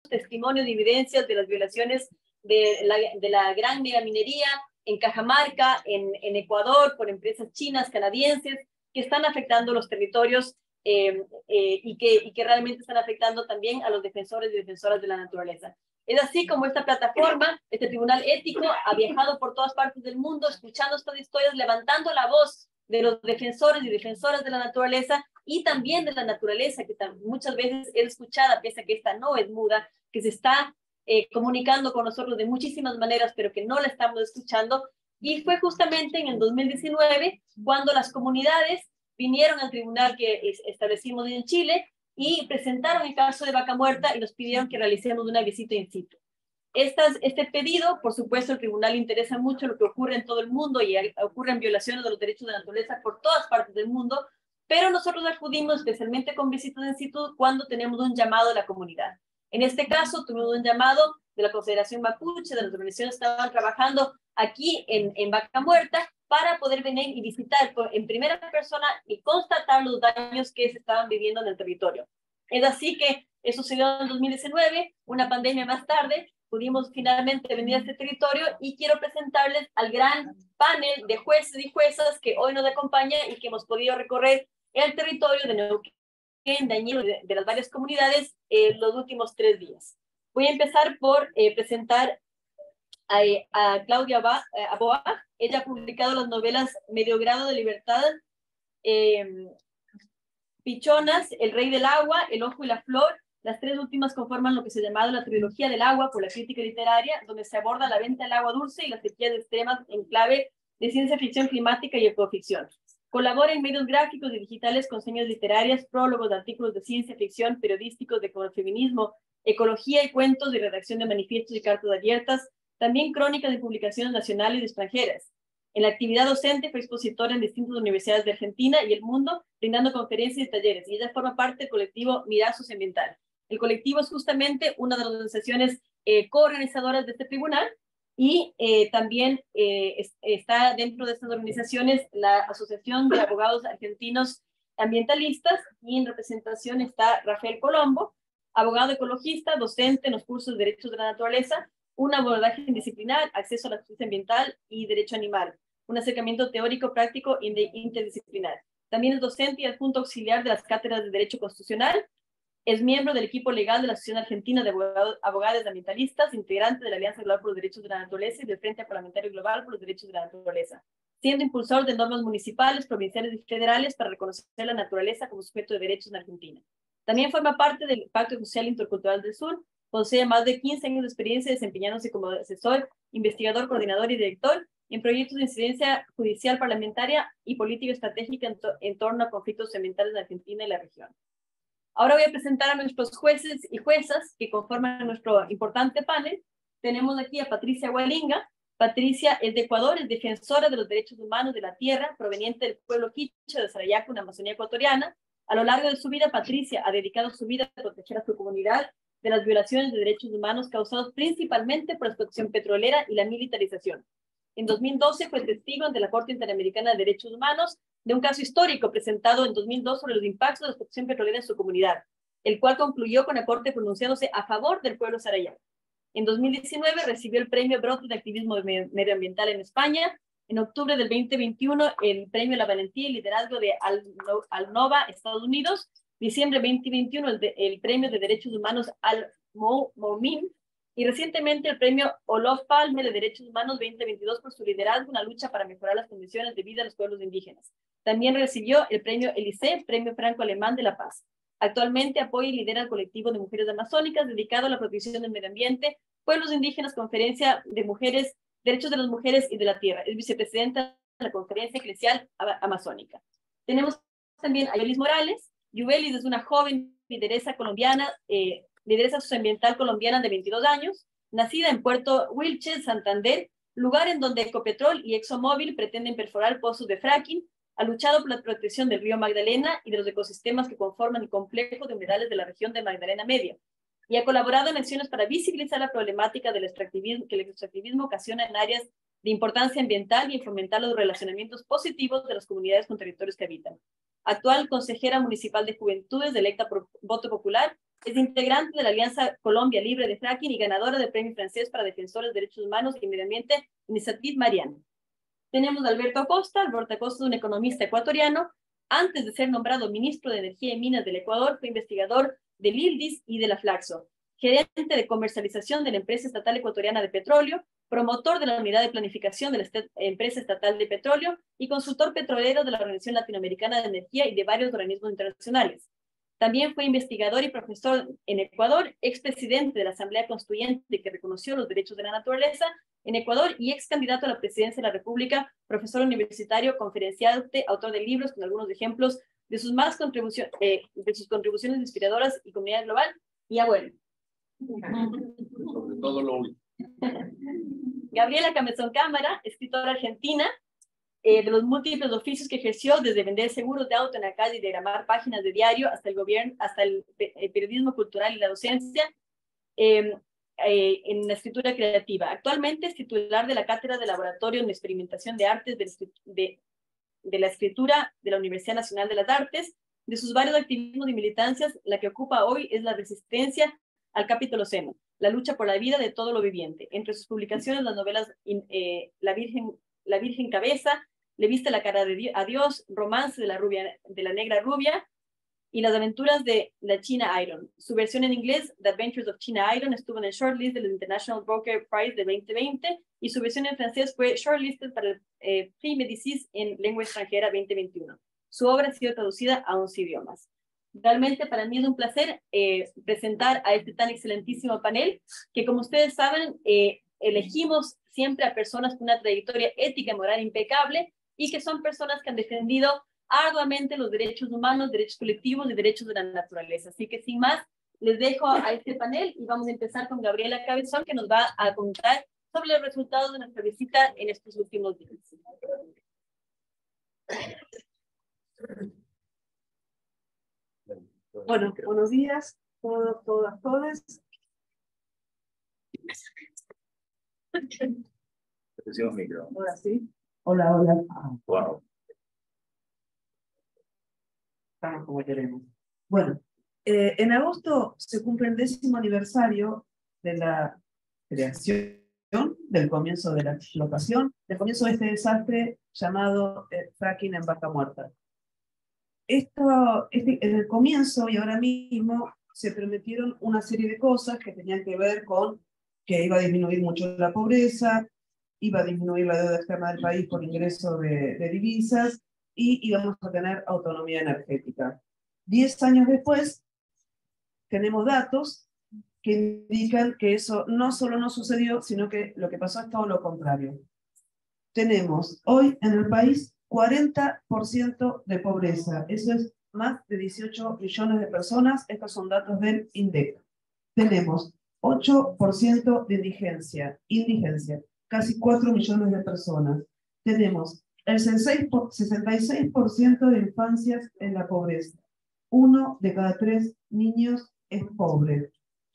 testimonios y evidencias de las violaciones de la gran megaminería en Cajamarca, en Ecuador, por empresas chinas, canadienses, que están afectando los territorios y que realmente están afectando también a los defensores y defensoras de la naturaleza. Es así como esta plataforma, este tribunal ético, ha viajado por todas partes del mundo, escuchando estas historias, levantando la voz de los defensores y defensoras de la naturaleza y también de la naturaleza, que muchas veces es escuchada, pese a que esta no es muda, que se está comunicando con nosotros de muchísimas maneras, pero que no la estamos escuchando. Y fue justamente en el 2019 cuando las comunidades vinieron al tribunal que establecimos en Chile y presentaron el caso de Vaca Muerta y nos pidieron que realicemos una visita in situ. Este pedido, por supuesto, el tribunal le interesa mucho lo que ocurre en todo el mundo y ocurren violaciones de los derechos de la naturaleza por todas partes del mundo, pero nosotros acudimos especialmente con visitas in situ cuando tenemos un llamado de la comunidad. En este caso, tuvimos un llamado de la Confederación Mapuche, de las organizaciones que estaban trabajando aquí en Vaca Muerta, para poder venir y visitar en primera persona y constatar los daños que se estaban viviendo en el territorio. Es así que eso sucedió en 2019, una pandemia más tarde, pudimos finalmente venir a este territorio y quiero presentarles al gran panel de jueces y juezas que hoy nos acompaña y que hemos podido recorrer el territorio de Neuquén, de Añelo, de las varias comunidades los últimos 3 días. Voy a empezar por presentar a Claudia Aboa. Ella ha publicado las novelas Medio Grado de Libertad, Pichonas, El Rey del Agua, El Ojo y la Flor. Las 3 últimas conforman lo que se ha llamado la trilogía del agua por la crítica literaria, donde se aborda la venta del agua dulce y las sequías extremas en clave de ciencia ficción climática y ecoficción. Colabora en medios gráficos y digitales con señas literarias, prólogos, artículos de ciencia ficción, periodísticos de feminismo, ecología y cuentos y redacción de manifiestos y cartas abiertas, también crónicas de publicaciones nacionales y extranjeras. En la actividad docente fue expositora en distintas universidades de Argentina y el mundo, brindando conferencias y talleres, y ella forma parte del colectivo Mirada Socioambiental. El colectivo es justamente una de las organizaciones coorganizadoras de este tribunal y también está dentro de estas organizaciones la Asociación de Abogados Argentinos Ambientalistas, y en representación está Rafael Colombo, abogado ecologista, docente en los cursos de Derechos de la Naturaleza, un abordaje disciplinar, acceso a la justicia ambiental y derecho animal, un acercamiento teórico, práctico e interdisciplinar. También es docente y adjunto auxiliar de las cátedras de Derecho Constitucional. Es miembro del equipo legal de la Asociación Argentina de Abogados Ambientalistas, integrante de la Alianza Global por los Derechos de la Naturaleza y del Frente Parlamentario Global por los Derechos de la Naturaleza, siendo impulsor de normas municipales, provinciales y federales para reconocer la naturaleza como sujeto de derechos en Argentina. También forma parte del Pacto Social Intercultural del Sur, posee más de 15 años de experiencia desempeñándose como asesor, investigador, coordinador y director en proyectos de incidencia judicial, parlamentaria y política estratégica en torno a conflictos ambientales en Argentina y la región. Ahora voy a presentar a nuestros jueces y juezas que conforman nuestro importante panel. Tenemos aquí a Patricia Hualinga. Patricia es de Ecuador, es defensora de los derechos humanos de la tierra, proveniente del pueblo quichua de Sarayaco, en la Amazonía ecuatoriana. A lo largo de su vida, Patricia ha dedicado su vida a proteger a su comunidad de las violaciones de derechos humanos causados principalmente por la explotación petrolera y la militarización. En 2012 fue testigo ante la Corte Interamericana de Derechos Humanos de un caso histórico presentado en 2002 sobre los impactos de la explotación petrolera en su comunidad, el cual concluyó con la Corte pronunciándose a favor del pueblo sarayaco. En 2019 recibió el premio Brotes de Activismo medioambiental en España. En octubre del 2021, el premio La Valentía y Liderazgo de Alnova, Estados Unidos. Diciembre 2021, el premio de Derechos Humanos Al-Moumin. Y recientemente el premio Olof Palme de Derechos Humanos 2022 por su liderazgo en la lucha para mejorar las condiciones de vida de los pueblos indígenas. También recibió el premio Elysée, premio franco-alemán de la paz. Actualmente apoya y lidera el colectivo de mujeres amazónicas dedicado a la protección del medio ambiente, pueblos indígenas, conferencia de mujeres, derechos de las mujeres y de la tierra. Es vicepresidenta de la Conferencia Eclesial Amazónica. Tenemos también a Yolis Morales. Yubelis es una joven lideresa colombiana, lideresa socioambiental colombiana de 22 años, nacida en Puerto Wilches, Santander, lugar en donde Ecopetrol y ExxonMobil pretenden perforar pozos de fracking. Ha luchado por la protección del río Magdalena y de los ecosistemas que conforman el complejo de humedales de la región de Magdalena Media, y ha colaborado en acciones para visibilizar la problemática del extractivismo, que el extractivismo ocasiona en áreas de importancia ambiental y en fomentar los relacionamientos positivos de las comunidades con territorios que habitan. Actual consejera municipal de Juventudes, electa por voto popular, Es integrante de la Alianza Colombia Libre de Fracking y ganadora del Premio Francés para Defensores de Derechos Humanos y Medio Ambiente, Iniciative Mariana. Tenemos a Alberto Acosta. Alberto Acosta es un economista ecuatoriano. Antes de ser nombrado ministro de Energía y Minas del Ecuador, fue investigador del ILDIS y de la Flaxo, gerente de comercialización de la empresa estatal ecuatoriana de petróleo, promotor de la unidad de planificación de la empresa estatal de petróleo y consultor petrolero de la Organización Latinoamericana de Energía y de varios organismos internacionales. También fue investigador y profesor en Ecuador, expresidente de la Asamblea Constituyente que reconoció los derechos de la naturaleza en Ecuador y ex candidato a la presidencia de la República, profesor universitario, conferenciante, autor de libros con algunos ejemplos de sus contribuciones inspiradoras y comunidad global, y abuelo. Sobre todo lo último. Gabriela Camezón Cámara, escritora argentina, de los múltiples oficios que ejerció, desde vender seguros de auto en la calle y diagramar páginas de diario hasta el gobierno, hasta el periodismo cultural y la docencia, en la escritura creativa. Actualmente es titular de la Cátedra de Laboratorio en Experimentación de Artes de la Escritura de la Universidad Nacional de las Artes. De sus varios activismos y militancias, la que ocupa hoy es la resistencia al capitoloceno, la lucha por la vida de todo lo viviente. Entre sus publicaciones, las novelas La Virgen Cabeza, Le viste la cara a Dios, Romance de la Negra Rubia y Las aventuras de la China Iron. Su versión en inglés, The Adventures of China Iron, estuvo en el shortlist del International Booker Prize de 2020 y su versión en francés fue shortlisted para el Prix Médicis en lengua extranjera 2021. Su obra ha sido traducida a 11 idiomas. Realmente para mí es un placer presentar a este tan excelentísimo panel, que como ustedes saben, elegimos siempre a personas con una trayectoria ética y moral impecable y que son personas que han defendido arduamente los derechos humanos, derechos colectivos y derechos de la naturaleza. Así que sin más, les dejo a este panel y vamos a empezar con Gabriela Cabezón, que nos va a contar sobre los resultados de nuestra visita en estos últimos días. Bueno, buenos días, todas. Ahora sí. Hola. Wow. Estamos como queremos. Bueno, en agosto se cumple el 10º aniversario de la creación, del comienzo de la explotación, del comienzo de este desastre llamado fracking en Vaca Muerta. En el comienzo y ahora mismo se prometieron una serie de cosas que tenían que ver con que iba a disminuir mucho la pobreza, iba a disminuir la deuda externa del país por ingreso de divisas y íbamos a tener autonomía energética. 10 años después tenemos datos que indican que eso no solo no sucedió, sino que lo que pasó es todo lo contrario. Tenemos hoy en el país 40% de pobreza. Eso es más de 18 millones de personas. Estos son datos del INDEC. Tenemos 8% de indigencia, casi 4 millones de personas. Tenemos el 66% de infancias en la pobreza. 1 de cada 3 niños es pobre.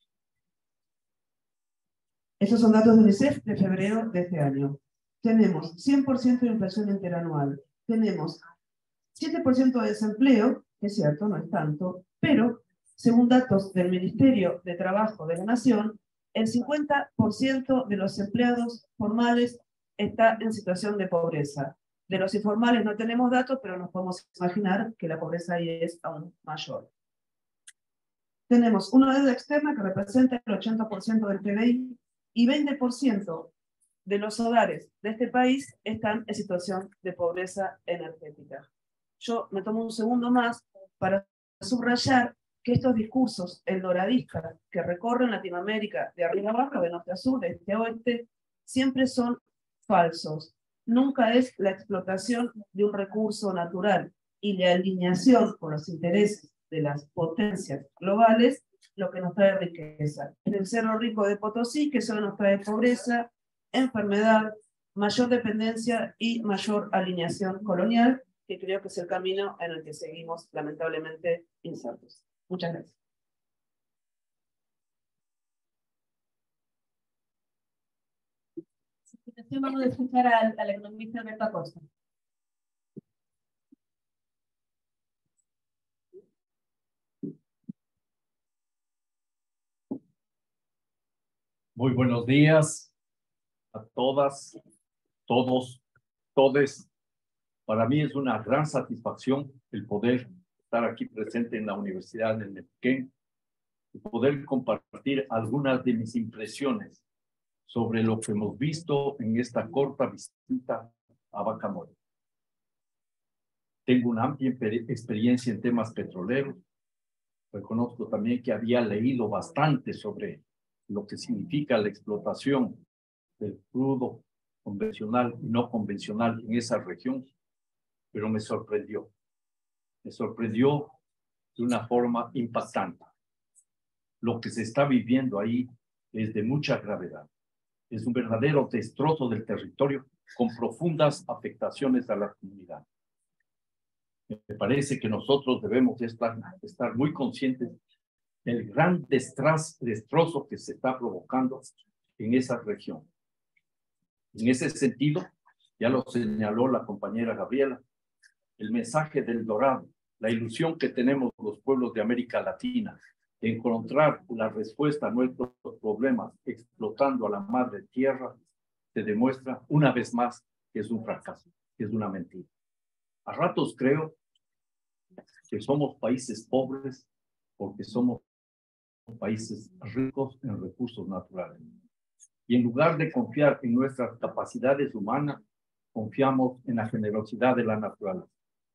Esos son datos de UNICEF de febrero de este año. Tenemos 100% de inflación interanual. Tenemos 7% de desempleo, que es cierto, no es tanto, pero según datos del Ministerio de Trabajo de la Nación, el 50% de los empleados formales está en situación de pobreza. De los informales no tenemos datos, pero nos podemos imaginar que la pobreza ahí es aún mayor. Tenemos una deuda externa que representa el 80% del PBI y 20% de los hogares de este país están en situación de pobreza energética. Yo me tomo un segundo más para subrayar que estos discursos eldoradistas que recorren Latinoamérica de arriba abajo, de norte a sur, de este a oeste, siempre son falsos. Nunca es la explotación de un recurso natural y la alineación con los intereses de las potencias globales lo que nos trae riqueza. En el Cerro Rico de Potosí, que solo nos trae pobreza, enfermedad, mayor dependencia y mayor alineación colonial, que creo que es el camino en el que seguimos lamentablemente insertos. Muchas gracias. Vamos a escuchar al economista Alberto Acosta. Muy buenos días a todas, todos, todes. Para mí es una gran satisfacción el poder estar aquí presente en la Universidad de Neuquén y poder compartir algunas de mis impresiones sobre lo que hemos visto en esta corta visita a Bacamoyo. Tengo una amplia experiencia en temas petroleros. Reconozco también que había leído bastante sobre lo que significa la explotación del crudo convencional y no convencional en esa región, pero me sorprendió de una forma impactante. Lo que se está viviendo ahí es de mucha gravedad. Es un verdadero destrozo del territorio con profundas afectaciones a la comunidad. Me parece que nosotros debemos estar muy conscientes del gran destrozo que se está provocando en esa región. En ese sentido, ya lo señaló la compañera Gabriela, el mensaje del Dorado, la ilusión que tenemos los pueblos de América Latina de encontrar la respuesta a nuestros problemas explotando a la madre tierra, se demuestra una vez más que es un fracaso, que es una mentira. A ratos creo que somos países pobres porque somos países ricos en recursos naturales. Y en lugar de confiar en nuestras capacidades humanas, confiamos en la generosidad de la naturaleza.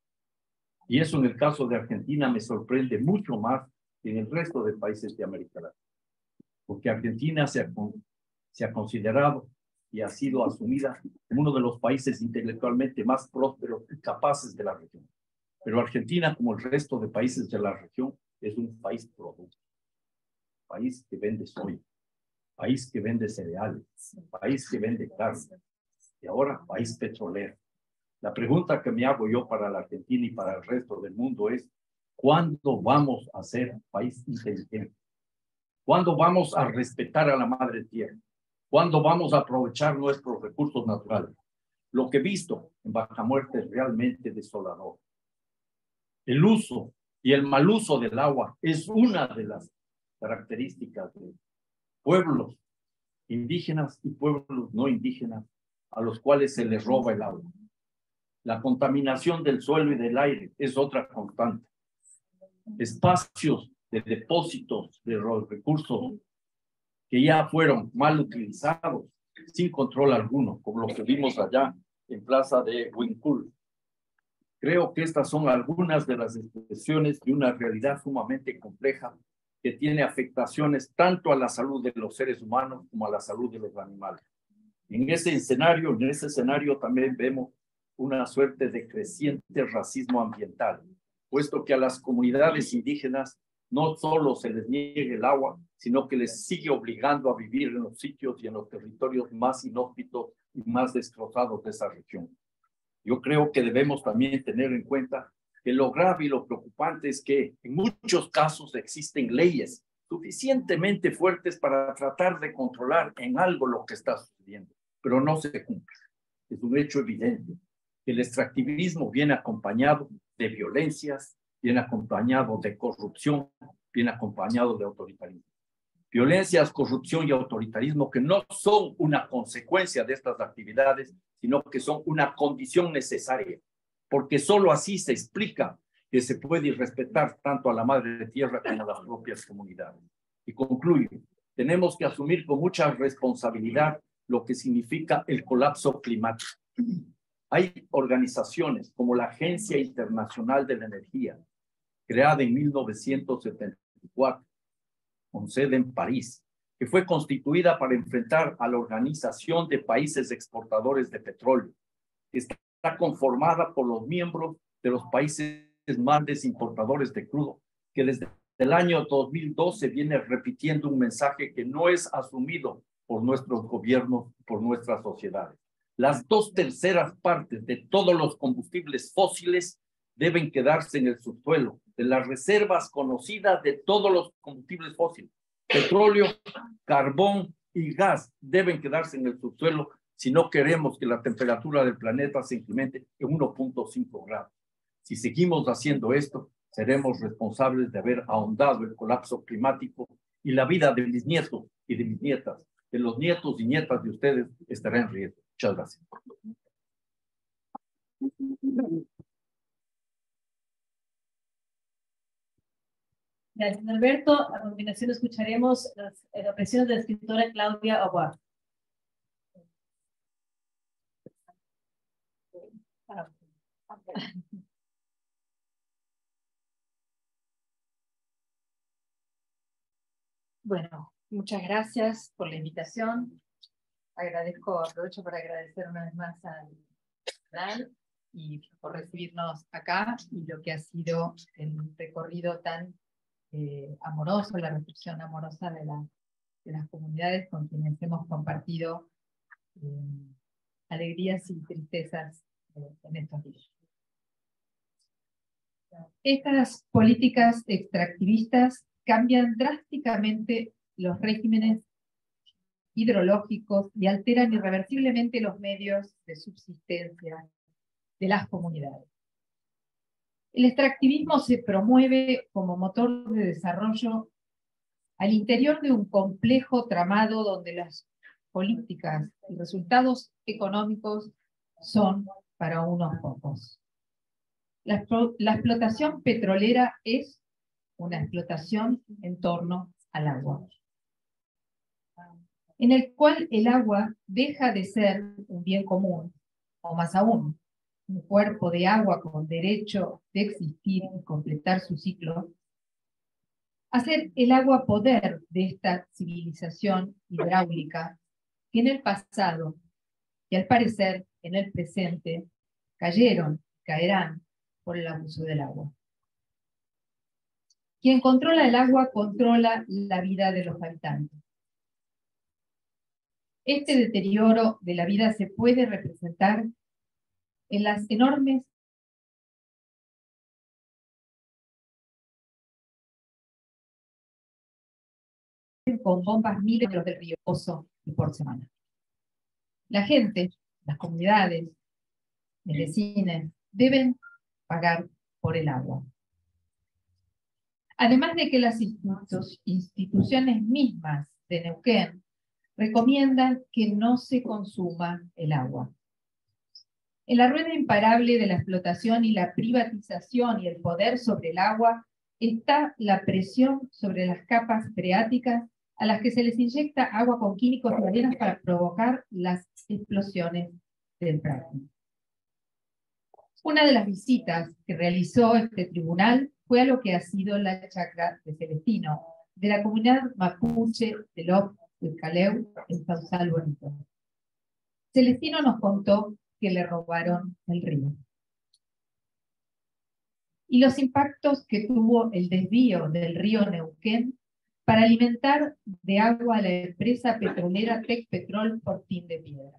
Y eso en el caso de Argentina me sorprende mucho más que en el resto de países de América Latina. Porque Argentina se ha considerado y ha sido asumida como uno de los países intelectualmente más prósperos y capaces de la región. Pero Argentina, como el resto de países de la región, es un país producto. País que vende soya, país que vende cereales, país que vende carne y ahora país petrolero. La pregunta que me hago yo para la Argentina y para el resto del mundo es, ¿cuándo vamos a ser país inteligente? ¿Cuándo vamos a respetar a la madre tierra? ¿Cuándo vamos a aprovechar nuestros recursos naturales? Lo que he visto en Vaca Muerta es realmente desolador. El uso y el mal uso del agua es una de las características de pueblos indígenas y pueblos no indígenas a los cuales se les roba el agua. La contaminación del suelo y del aire es otra constante. Espacios de depósitos de los recursos que ya fueron mal utilizados, sin control alguno, como lo que vimos allá en Plaza de Huincul. Creo que estas son algunas de las expresiones de una realidad sumamente compleja que tiene afectaciones tanto a la salud de los seres humanos como a la salud de los animales. En ese escenario también vemos una suerte de creciente racismo ambiental, puesto que a las comunidades indígenas no solo se les niegue el agua, sino que les sigue obligando a vivir en los sitios y en los territorios más inhóspitos y más destrozados de esa región. Yo creo que debemos también tener en cuenta que lo grave y lo preocupante es que en muchos casos existen leyes suficientemente fuertes para tratar de controlar en algo lo que está sucediendo, pero no se cumple. Es un hecho evidente que el extractivismo viene acompañado de violencias, viene acompañado de corrupción, viene acompañado de autoritarismo. Violencias, corrupción y autoritarismo que no son una consecuencia de estas actividades, sino que son una condición necesaria, porque solo así se explica que se puede respetar tanto a la madre tierra como a las propias comunidades. Y concluyo, tenemos que asumir con mucha responsabilidad lo que significa el colapso climático. Hay organizaciones como la Agencia Internacional de la Energía, creada en 1974, con sede en París, que fue constituida para enfrentar a la Organización de Países Exportadores de Petróleo, que está conformada por los miembros de los países más grandes importadores de crudo, que desde el año 2012 viene repitiendo un mensaje que no es asumido por nuestros gobiernos, por nuestras sociedades. Las 2/3 partes de todos los combustibles fósiles deben quedarse en el subsuelo, de las reservas conocidas de todos los combustibles fósiles. Petróleo, carbón y gas deben quedarse en el subsuelo si no queremos que la temperatura del planeta se incremente en 1.5 grados. Si seguimos haciendo esto, seremos responsables de haber ahondado el colapso climático y la vida de mis nietos y de mis nietas los nietos y nietas de ustedes estarán en riesgo. Muchas gracias. Gracias, Alberto. A continuación escucharemos las apreciaciones de la escritora Claudia Aguad. Bueno, muchas gracias por la invitación. Aprovecho para agradecer una vez más al canal y por recibirnos acá y lo que ha sido el recorrido tan amoroso, la recepción amorosa de las comunidades con quienes hemos compartido alegrías y tristezas en estos días. Estas políticas extractivistas cambian drásticamente los regímenes hidrológicos y alteran irreversiblemente los medios de subsistencia de las comunidades. El extractivismo se promueve como motor de desarrollo al interior de un complejo tramado donde las políticas y resultados económicos son para unos pocos. La explotación petrolera es una explotación en torno al agua, en el cual el agua deja de ser un bien común, o más aún, un cuerpo de agua con derecho de existir y completar su ciclo, hacer el agua poder de esta civilización hidráulica que en el pasado y al parecer en el presente cayeron, caerán por el abuso del agua. Quien controla el agua controla la vida de los habitantes. Este deterioro de la vida se puede representar en las enormes con bombas miles del río Pozo y por semana. La gente, las comunidades, vecinos, deben pagar por el agua. Además de que las instituciones mismas de Neuquén recomiendan que no se consuma el agua. En la rueda imparable de la explotación y la privatización y el poder sobre el agua está la presión sobre las capas freáticas a las que se les inyecta agua con químicos marinos para provocar las explosiones del fracking. Una de las visitas que realizó este tribunal fue a lo que ha sido la chacra de Celestino, de la comunidad mapuche de Lop del Caleu, en Sausal Bonito. Celestino nos contó que le robaron el río. Y los impactos que tuvo el desvío del río Neuquén para alimentar de agua a la empresa petrolera Tecpetrol Fortín de Piedra.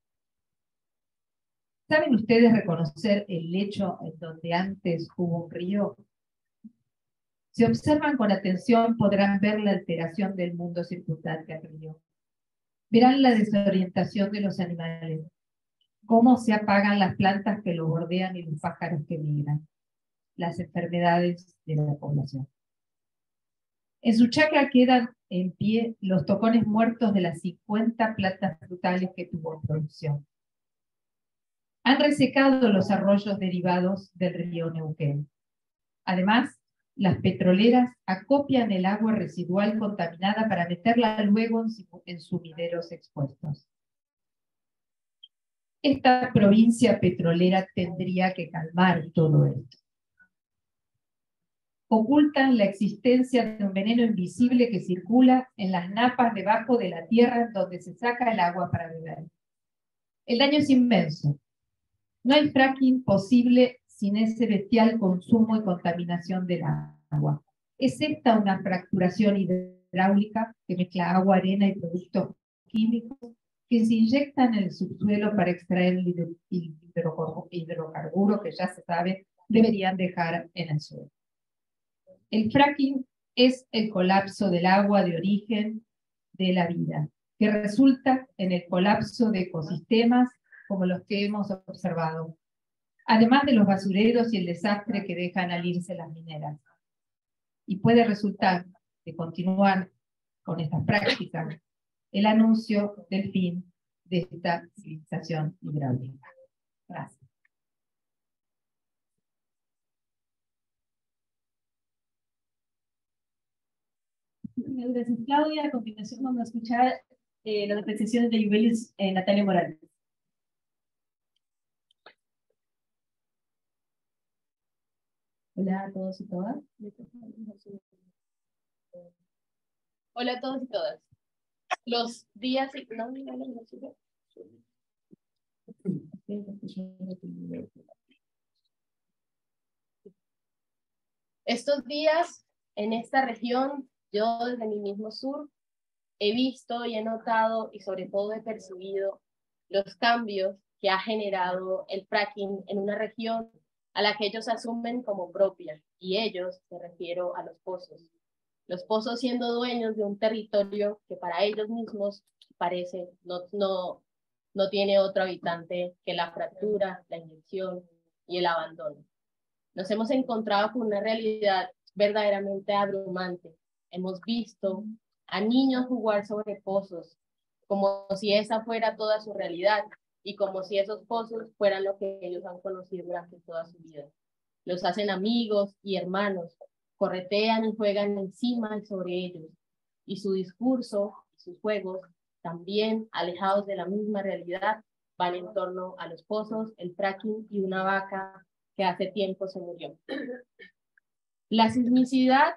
¿Saben ustedes reconocer el lecho en donde antes hubo un río? Si observan con atención podrán ver la alteración del mundo circundante al río. Verán la desorientación de los animales, cómo se apagan las plantas que lo bordean y los pájaros que migran, las enfermedades de la población. En su chacra quedan en pie los tocones muertos de las 50 plantas frutales que tuvo en producción. Han resecado los arroyos derivados del río Neuquén. Además, las petroleras acopian el agua residual contaminada para meterla luego en sumideros expuestos. Esta provincia petrolera tendría que calmar todo esto. Ocultan la existencia de un veneno invisible que circula en las napas debajo de la tierra donde se saca el agua para beber. El daño es inmenso. No hay fracking posible sin ese bestial consumo y contaminación del agua. Es esta una fracturación hidráulica que mezcla agua, arena y productos químicos que se inyectan en el subsuelo para extraer el hidrocarburo que ya se sabe deberían dejar en el suelo. El fracking es el colapso del agua de origen de la vida, que resulta en el colapso de ecosistemas como los que hemos observado, además de los basureros y el desastre que dejan al irse las mineras. Y puede resultar, de continuar con estas prácticas, el anuncio del fin de esta civilización hidráulica. Gracias. Gracias, Claudia. A continuación vamos a escuchar las apreciaciones de Yubelis Natalia Morales. Hola a todos y todas. Hola a todos y todas. Los días... Estos días en esta región, yo desde mi mismo sur, he visto y he notado y sobre todo he percibido los cambios que ha generado el fracking en una región a la que ellos asumen como propia, y ellos, me refiero a los pozos siendo dueños de un territorio que para ellos mismos parece no tiene otro habitante que la fractura, la inyección y el abandono. Nos hemos encontrado con una realidad verdaderamente abrumante. Hemos visto a niños jugar sobre pozos, como si esa fuera toda su realidad y como si esos pozos fueran lo que ellos han conocido durante toda su vida. Los hacen amigos y hermanos, corretean y juegan encima y sobre ellos, y su discurso y sus juegos, también alejados de la misma realidad, van en torno a los pozos, el fracking y una vaca que hace tiempo se murió. La sismicidad,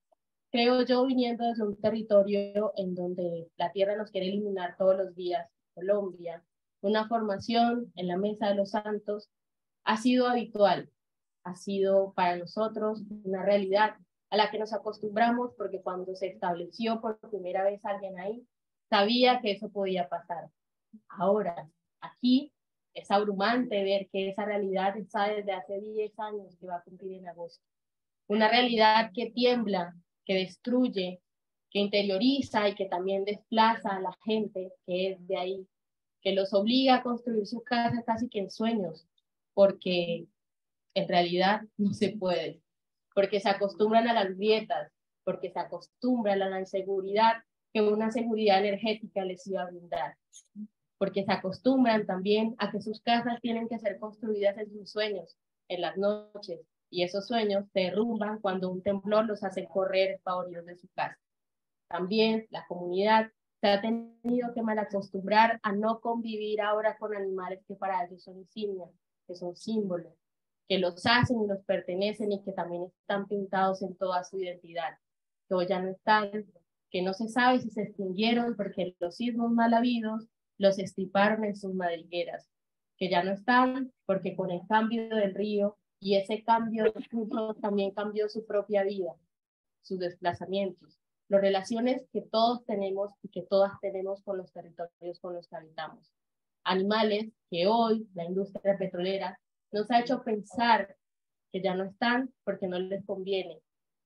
creo yo, viniendo desde un territorio en donde la tierra nos quiere eliminar todos los días, Colombia, una formación en la Mesa de los Santos, ha sido habitual, ha sido para nosotros una realidad a la que nos acostumbramos porque cuando se estableció por primera vez alguien ahí, sabía que eso podía pasar. Ahora, aquí es abrumante ver que esa realidad está desde hace 10 años que va a cumplir en agosto. Una realidad que tiembla, que destruye, que interioriza y que también desplaza a la gente que es de ahí, que los obliga a construir su casa casi que en sueños, porque en realidad no se puede, porque se acostumbran a las dietas, porque se acostumbran a la inseguridad que una seguridad energética les iba a brindar, porque se acostumbran también a que sus casas tienen que ser construidas en sus sueños, en las noches, y esos sueños se derrumban cuando un temblor los hace correr espavoridos de su casa. También la comunidad se ha tenido que malacostumbrar a no convivir ahora con animales que para ellos son insignias, que son símbolos, que los hacen y los pertenecen y que también están pintados en toda su identidad, que hoy ya no están, que no se sabe si se extinguieron porque los sismos mal habidos los estiparon en sus madrigueras, que ya no están porque con el cambio del río y ese cambio de curso también cambió su propia vida, sus desplazamientos, las relaciones que todos tenemos y que todas tenemos con los territorios con los que habitamos. Animales que hoy la industria petrolera nos ha hecho pensar que ya no están porque no les conviene,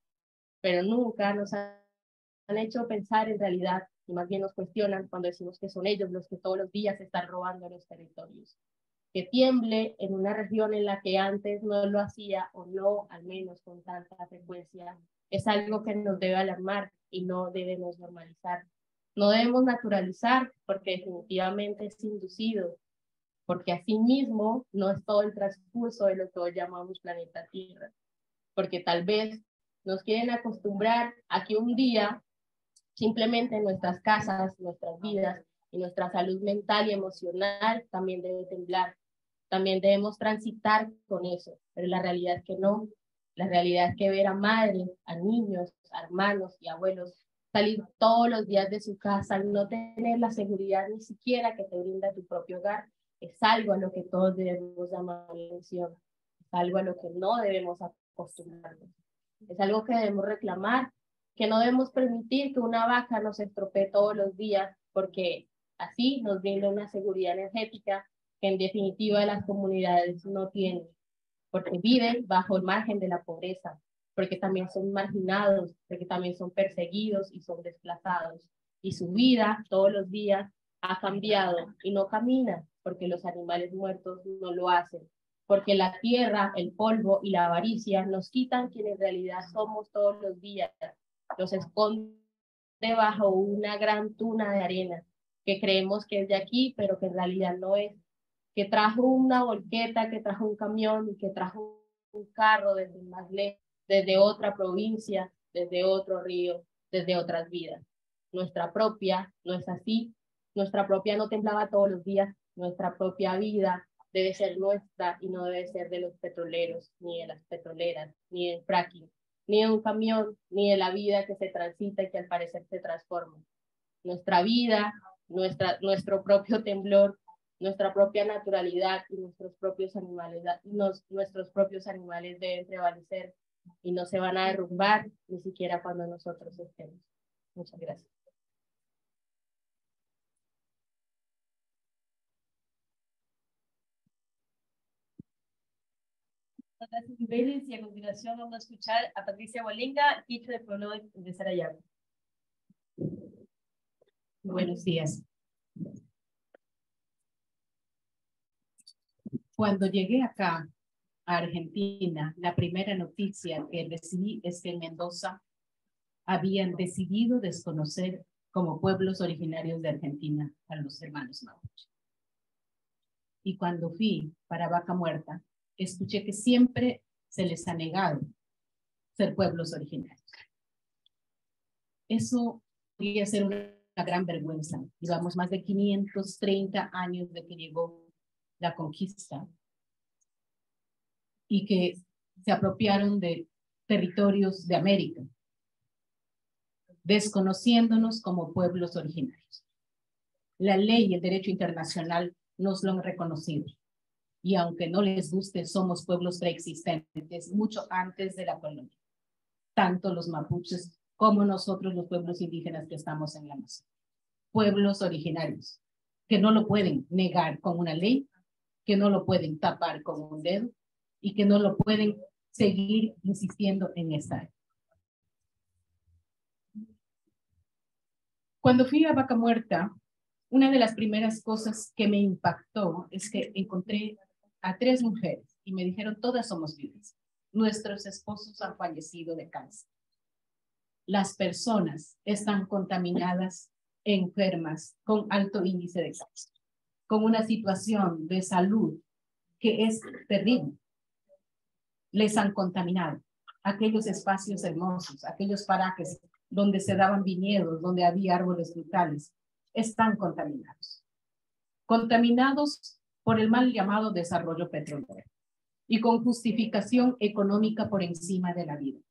pero nunca nos han hecho pensar en realidad, y más bien nos cuestionan cuando decimos que son ellos los que todos los días están robando los territorios. Que tiemble en una región en la que antes no lo hacía, o no al menos con tanta frecuencia, es algo que nos debe alarmar y no debemos normalizar. No debemos naturalizar porque definitivamente es inducido, porque asimismo no es todo el transcurso de lo que hoy llamamos planeta Tierra, porque tal vez nos quieren acostumbrar a que un día simplemente nuestras casas, nuestras vidas y nuestra salud mental y emocional también debe temblar. También debemos transitar con eso, pero la realidad es que no. La realidad es que ver a madres, a niños, a hermanos y abuelos salir todos los días de su casa y no tener la seguridad ni siquiera que te brinda tu propio hogar, es algo a lo que todos debemos llamar la atención, es algo a lo que no debemos acostumbrarnos, es algo que debemos reclamar, que no debemos permitir que una vaca nos estropee todos los días, porque así nos brinda una seguridad energética que en definitiva las comunidades no tienen, porque viven bajo el margen de la pobreza, porque también son marginados, porque también son perseguidos y son desplazados, y su vida todos los días ha cambiado y no camina, porque los animales muertos no lo hacen, porque la tierra, el polvo y la avaricia nos quitan quien en realidad somos todos los días, los esconden debajo una gran tuna de arena que creemos que es de aquí, pero que en realidad no es, que trajo una volqueta, que trajo un camión y que trajo un carro desde más lejos, desde otra provincia, desde otro río, desde otras vidas. Nuestra propia no es así, nuestra propia no temblaba todos los días, nuestra propia vida debe ser nuestra y no debe ser de los petroleros, ni de las petroleras, ni del fracking, ni de un camión, ni de la vida que se transita y que al parecer se transforma. Nuestra vida, nuestro propio temblor, nuestra propia naturalidad y nuestros propios animales deben prevalecer y no se van a derrumbar ni siquiera cuando nosotros estemos. Muchas gracias. Gracias, Ibelis, y a continuación vamos a escuchar a Patricia Hualinga, teacher del pueblo de Sarayaco. Buenos días. Cuando llegué acá, a Argentina, la primera noticia que recibí es que en Mendoza habían decidido desconocer como pueblos originarios de Argentina a los hermanos mapuche. Y cuando fui para Vaca Muerta, escuché que siempre se les ha negado ser pueblos originarios. Eso podría ser una gran vergüenza. Llevamos más de 530 años de que llegó la conquista y que se apropiaron de territorios de América, desconociéndonos como pueblos originarios. La ley y el derecho internacional nos lo han reconocido. Y aunque no les guste, somos pueblos preexistentes mucho antes de la colonia. Tanto los mapuches como nosotros, los pueblos indígenas que estamos en la Amazonía. Pueblos originarios, que no lo pueden negar con una ley, que no lo pueden tapar con un dedo y que no lo pueden seguir insistiendo en esta área. Cuando fui a Vaca Muerta, una de las primeras cosas que me impactó es que encontré a 3 mujeres y me dijeron, todas somos viudas. Nuestros esposos han fallecido de cáncer. Las personas están contaminadas, enfermas, con alto índice de cáncer, con una situación de salud que es terrible. Les han contaminado aquellos espacios hermosos, aquellos parajes donde se daban viñedos, donde había árboles frutales, están contaminados. Contaminados por el mal llamado desarrollo petrolero y con justificación económica por encima de la vida.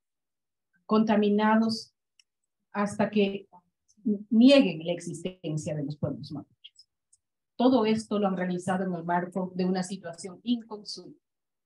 Contaminados hasta que nieguen la existencia de los pueblos mapuches. Todo esto lo han realizado en el marco de una situación inconsulta.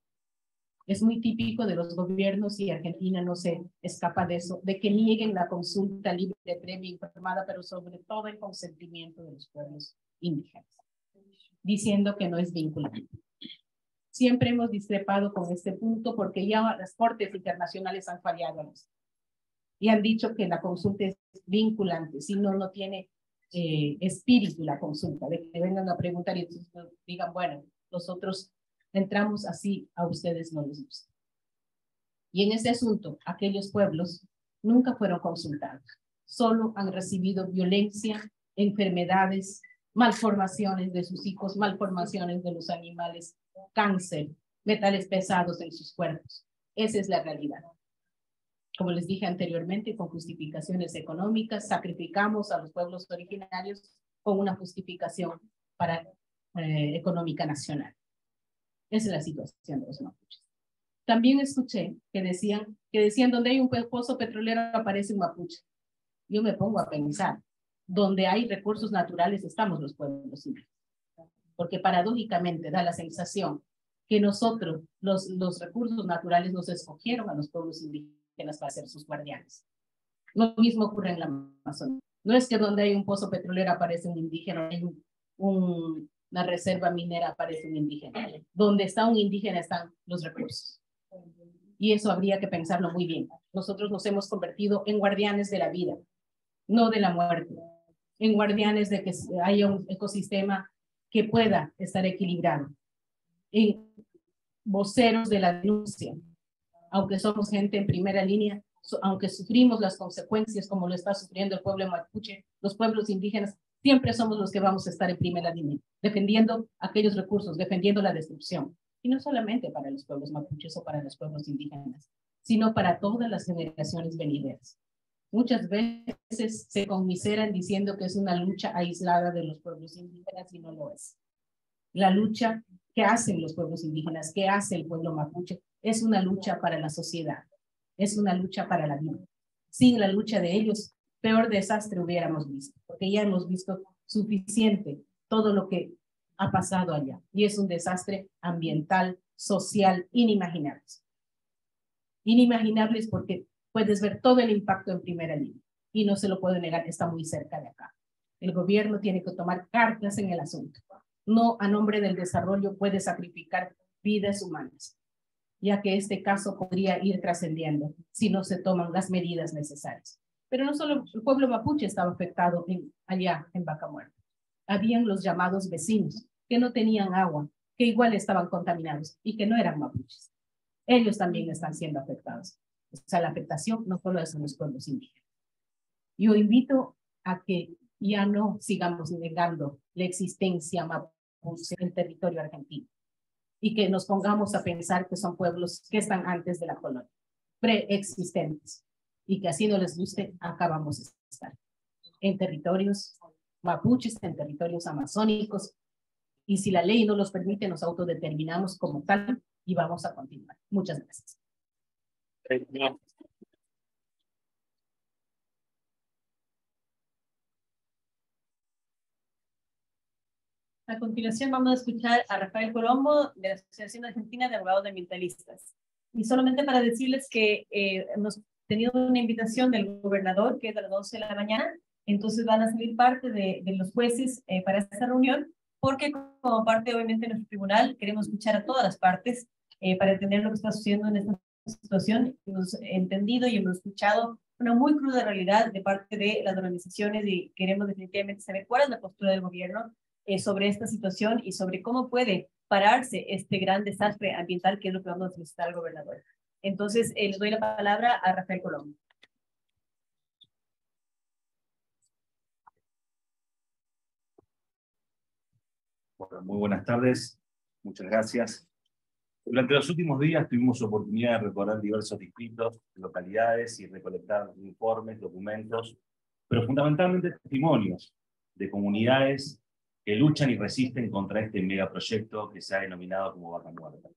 Es muy típico de los gobiernos y Argentina no se escapa de eso, de que nieguen la consulta libre, previa, informada, pero sobre todo el consentimiento de los pueblos indígenas, diciendo que no es vinculante. Siempre hemos discrepado con este punto porque ya las cortes internacionales han fallado y han dicho que la consulta es vinculante, si no, no tiene espíritu la consulta, de que vengan a preguntar y entonces digan, bueno, nosotros entramos así, a ustedes no les gusta. Y en ese asunto, aquellos pueblos nunca fueron consultados, solo han recibido violencia, enfermedades, malformaciones de sus hijos, malformaciones de los animales, cáncer, metales pesados en sus cuerpos. Esa es la realidad. Como les dije anteriormente, con justificaciones económicas, sacrificamos a los pueblos originarios con una justificación económica nacional. Esa es la situación de los mapuches. También escuché que decían donde hay un pozo petrolero aparece un mapuche. Yo me pongo a pensar, donde hay recursos naturales estamos los pueblos indígenas. Porque paradójicamente da la sensación que nosotros, los recursos naturales, nos escogieron a los pueblos indígenas para ser sus guardianes. Lo mismo ocurre en la Amazonía. No es que donde hay un pozo petrolero aparece un indígena, hay una reserva minera aparece un indígena. Donde está un indígena están los recursos. Y eso habría que pensarlo muy bien. Nosotros nos hemos convertido en guardianes de la vida, no de la muerte. En guardianes de que haya un ecosistema que pueda estar equilibrado. En voceros de la denuncia. Aunque somos gente en primera línea, aunque sufrimos las consecuencias como lo está sufriendo el pueblo mapuche, los pueblos indígenas, siempre somos los que vamos a estar en primera línea, defendiendo aquellos recursos, defendiendo la destrucción. Y no solamente para los pueblos mapuches o para los pueblos indígenas, sino para todas las generaciones venideras. Muchas veces se conmiseran diciendo que es una lucha aislada de los pueblos indígenas y no lo es. La lucha que hacen los pueblos indígenas, que hace el pueblo mapuche, es una lucha para la sociedad, es una lucha para la vida. Sin la lucha de ellos, peor desastre hubiéramos visto, porque ya hemos visto suficiente todo lo que ha pasado allá, y es un desastre ambiental, social, inimaginables. Inimaginables porque puedes ver todo el impacto en primera línea, y no se lo puedo negar, está muy cerca de acá. El gobierno tiene que tomar cartas en el asunto. No a nombre del desarrollo puede sacrificar vidas humanas, ya que este caso podría ir trascendiendo si no se toman las medidas necesarias. Pero no solo el pueblo mapuche estaba afectado allá en Vaca Muerta. Habían los llamados vecinos, que no tenían agua, que igual estaban contaminados y que no eran mapuches. Ellos también están siendo afectados. O sea, la afectación no solo es en los pueblos indígenas. Yo invito a que ya no sigamos negando la existencia mapuche en territorio argentino y que nos pongamos a pensar que son pueblos que están antes de la colonia, preexistentes, y que así no les guste, acá vamos a estar en territorios mapuches, en territorios amazónicos, y si la ley no los permite, nos autodeterminamos como tal y vamos a continuar. Muchas gracias. A continuación vamos a escuchar a Rafael Colombo de la Asociación Argentina de Abogados Ambientalistas. Y solamente para decirles que hemos tenido una invitación del gobernador, que es a las 11 de la mañana, entonces van a salir parte de los jueces para esta reunión, porque como parte obviamente de nuestro tribunal queremos escuchar a todas las partes para entender lo que está sucediendo en esta situación. Hemos entendido y hemos escuchado una muy cruda realidad de parte de las organizaciones y queremos definitivamente saber cuál es la postura del gobierno sobre esta situación y sobre cómo puede pararse este gran desastre ambiental, que es lo que vamos a solicitar al gobernador. Entonces, les doy la palabra a Rafael Colombo. Bueno, muy buenas tardes, muchas gracias. Durante los últimos días tuvimos oportunidad de recorrer diversos distritos, localidades y recolectar informes, documentos, pero fundamentalmente testimonios de comunidades que luchan y resisten contra este megaproyecto que se ha denominado como Vaca Muerta.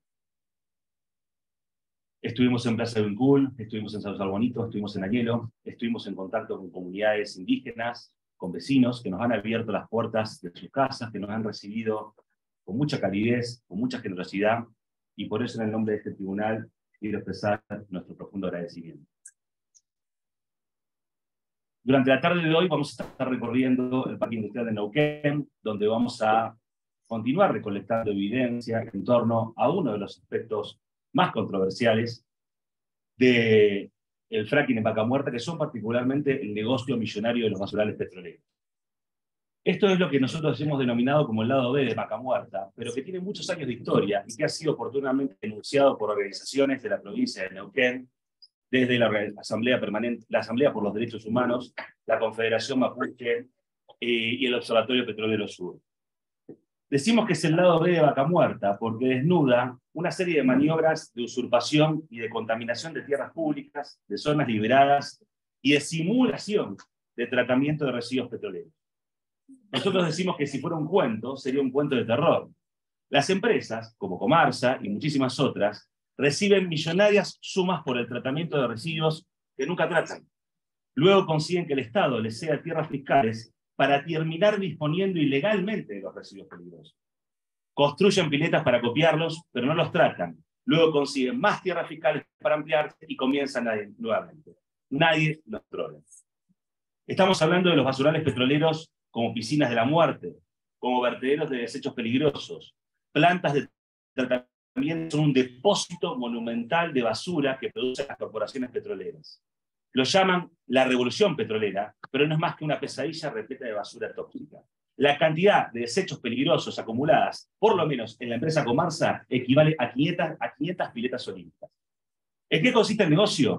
Estuvimos en Plaza de Huincul, estuvimos en Sausal Bonito, estuvimos en Añelo, estuvimos en contacto con comunidades indígenas, con vecinos que nos han abierto las puertas de sus casas, que nos han recibido con mucha calidez, con mucha generosidad, y por eso en el nombre de este tribunal quiero expresar nuestro profundo agradecimiento. Durante la tarde de hoy vamos a estar recorriendo el Parque Industrial de Neuquén, donde vamos a continuar recolectando evidencia en torno a uno de los aspectos más controversiales del fracking en Vaca Muerta, que son particularmente el negocio millonario de los basurales petroleros. Esto es lo que nosotros hemos denominado como el lado B de Vaca Muerta, pero que tiene muchos años de historia y que ha sido oportunamente denunciado por organizaciones de la provincia de Neuquén, desde la Asamblea Permanente, la Asamblea por los Derechos Humanos, la Confederación Mapuche y el Observatorio Petrolero Sur. Decimos que es el lado B de Vaca Muerta porque desnuda una serie de maniobras de usurpación y de contaminación de tierras públicas, de zonas liberadas y de simulación de tratamiento de residuos petroleros. Nosotros decimos que si fuera un cuento, sería un cuento de terror. Las empresas, como Comarsa y muchísimas otras, reciben millonarias sumas por el tratamiento de residuos que nunca tratan. Luego consiguen que el Estado les ceda tierras fiscales para terminar disponiendo ilegalmente de los residuos peligrosos. Construyen piletas para copiarlos, pero no los tratan. Luego consiguen más tierras fiscales para ampliarse y comienzan nuevamente. Nadie los trola. Estamos hablando de los basurales petroleros como piscinas de la muerte, como vertederos de desechos peligrosos, plantas de tratamiento. También son un depósito monumental de basura que producen las corporaciones petroleras. Lo llaman la revolución petrolera, pero no es más que una pesadilla repleta de basura tóxica. La cantidad de desechos peligrosos acumuladas, por lo menos en la empresa Comarsa, equivale a 500 piletas olímpicas. ¿En qué consiste el negocio?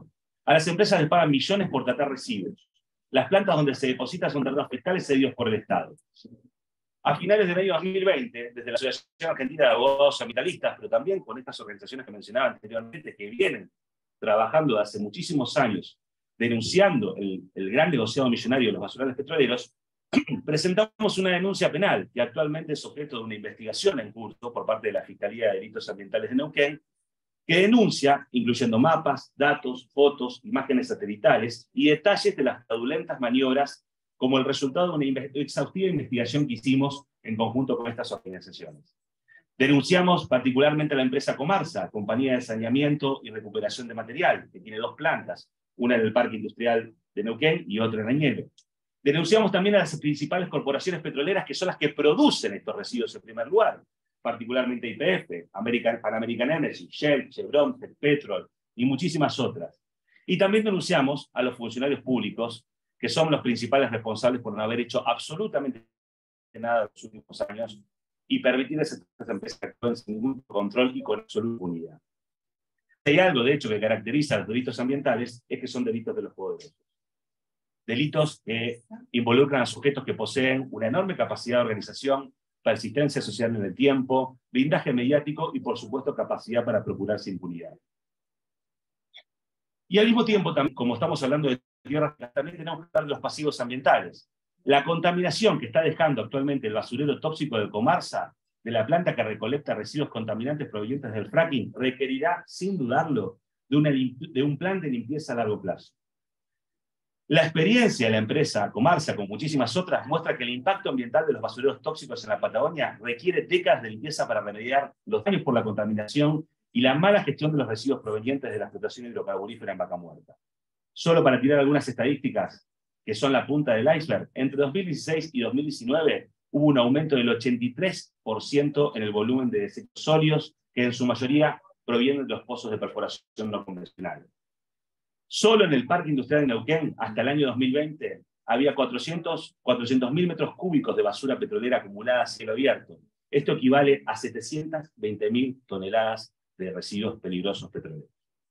A las empresas les pagan millones por tratar residuos. Las plantas donde se depositan son terrenos fiscales cedidos por el Estado. A finales del año 2020, desde la Asociación Argentina de Abogados Ambientalistas, pero también con estas organizaciones que mencionaba anteriormente, que vienen trabajando hace muchísimos años, denunciando el gran negociado millonario de los basurales petroleros, presentamos una denuncia penal que actualmente es objeto de una investigación en curso por parte de la Fiscalía de Delitos Ambientales de Neuquén, que denuncia, incluyendo mapas, datos, fotos, imágenes satelitales y detalles de las fraudulentas maniobras como el resultado de una exhaustiva investigación que hicimos en conjunto con estas organizaciones. Denunciamos particularmente a la empresa Comarsa, compañía de saneamiento y recuperación de material, que tiene 2 plantas, una en el Parque Industrial de Neuquén y otra en Añelo. Denunciamos también a las principales corporaciones petroleras que son las que producen estos residuos en primer lugar, particularmente YPF, Pan American Energy, Shell, Chevron, Petrol y muchísimas otras. Y también denunciamos a los funcionarios públicos, que son los principales responsables por no haber hecho absolutamente nada en los últimos años y permitir a estas empresas que actúen sin ningún control y con absoluta impunidad. Si hay algo, de hecho, que caracteriza a los delitos ambientales, es que son delitos de los poderosos. Delitos que involucran a sujetos que poseen una enorme capacidad de organización, persistencia social en el tiempo, blindaje mediático y, por supuesto, capacidad para procurarse impunidad. Y al mismo tiempo, también, como estamos hablando de tierras, también tenemos que hablar de los pasivos ambientales. La contaminación que está dejando actualmente el basurero tóxico de Comarsa, de la planta que recolecta residuos contaminantes provenientes del fracking, requerirá, sin dudarlo, de un plan de limpieza a largo plazo. La experiencia de la empresa Comarsa, con muchísimas otras, muestra que el impacto ambiental de los basureros tóxicos en la Patagonia requiere décadas de limpieza para remediar los daños por la contaminación y la mala gestión de los residuos provenientes de la explotación hidrocarburífera en Vaca Muerta. Solo para tirar algunas estadísticas, que son la punta del iceberg, entre 2016 y 2019 hubo un aumento del 83% en el volumen de desechos sólidos, que en su mayoría provienen de los pozos de perforación no convencionales. Solo en el Parque Industrial de Neuquén, hasta el año 2020, había 400.000 metros cúbicos de basura petrolera acumulada a cielo abierto. Esto equivale a 720.000 toneladas de residuos peligrosos petroleros.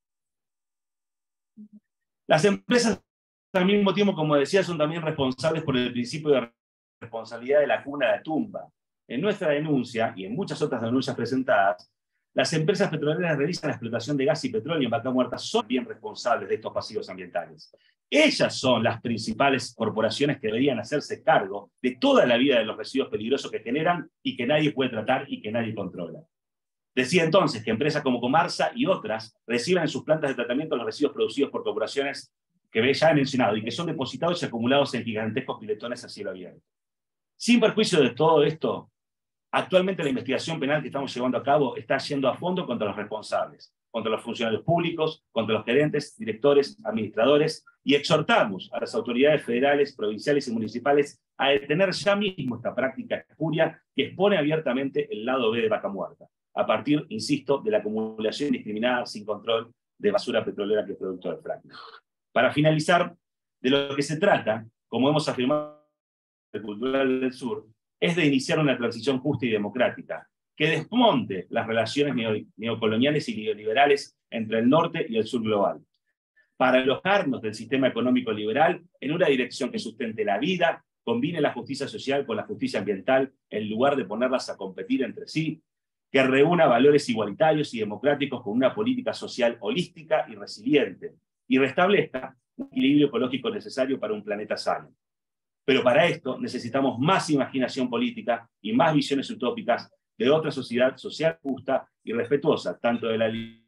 Las empresas, al mismo tiempo, como decía, son también responsables por el principio de responsabilidad de la cuna de la tumba. En nuestra denuncia, y en muchas otras denuncias presentadas, las empresas petroleras realizan la explotación de gas y petróleo en Vaca Muerta, son bien responsables de estos pasivos ambientales. Ellas son las principales corporaciones que deberían hacerse cargo de toda la vida de los residuos peligrosos que generan y que nadie puede tratar y que nadie controla. Decía entonces que empresas como Comarsa y otras reciben en sus plantas de tratamiento los residuos producidos por corporaciones que ya he mencionado y que son depositados y acumulados en gigantescos piletones a cielo abierto. Sin perjuicio de todo esto, actualmente la investigación penal que estamos llevando a cabo está yendo a fondo contra los responsables, contra los funcionarios públicos, contra los gerentes, directores, administradores, y exhortamos a las autoridades federales, provinciales y municipales a detener ya mismo esta práctica espuria que expone abiertamente el lado B de Vaca Muerta, a partir, insisto, de la acumulación indiscriminada sin control de basura petrolera que es producto del fracking. Para finalizar, de lo que se trata, como hemos afirmado en el Cultural del Sur, es de iniciar una transición justa y democrática, que desmonte las relaciones neocoloniales y neoliberales entre el norte y el sur global, para alojarnos del sistema económico liberal en una dirección que sustente la vida, combine la justicia social con la justicia ambiental, en lugar de ponerlas a competir entre sí, que reúna valores igualitarios y democráticos con una política social holística y resiliente, y restablezca un equilibrio ecológico necesario para un planeta sano. Pero para esto necesitamos más imaginación política y más visiones utópicas de otra sociedad social justa y respetuosa, tanto de la libertad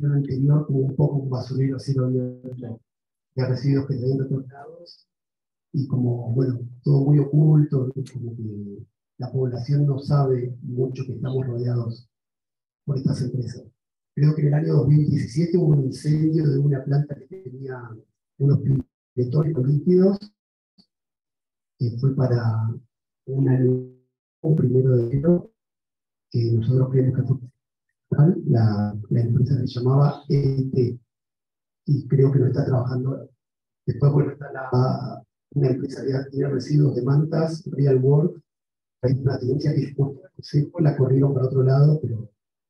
gestión anterior como un poco un basurero a cielo abierto de residuos que traían de otros lados, y como, bueno, todo muy oculto, como que la población no sabe mucho que estamos rodeados por estas empresas. Creo que en el año 2017 hubo un incendio de una planta que tenía unos piletores líquidos, que fue para un año, un 1 de enero, que nosotros creemos que fue la empresa se llamaba ET, y creo que no está trabajando. Después, bueno, está una empresa que tiene residuos de mantas, Real World. Hay una tendencia que la corrieron para otro lado, pero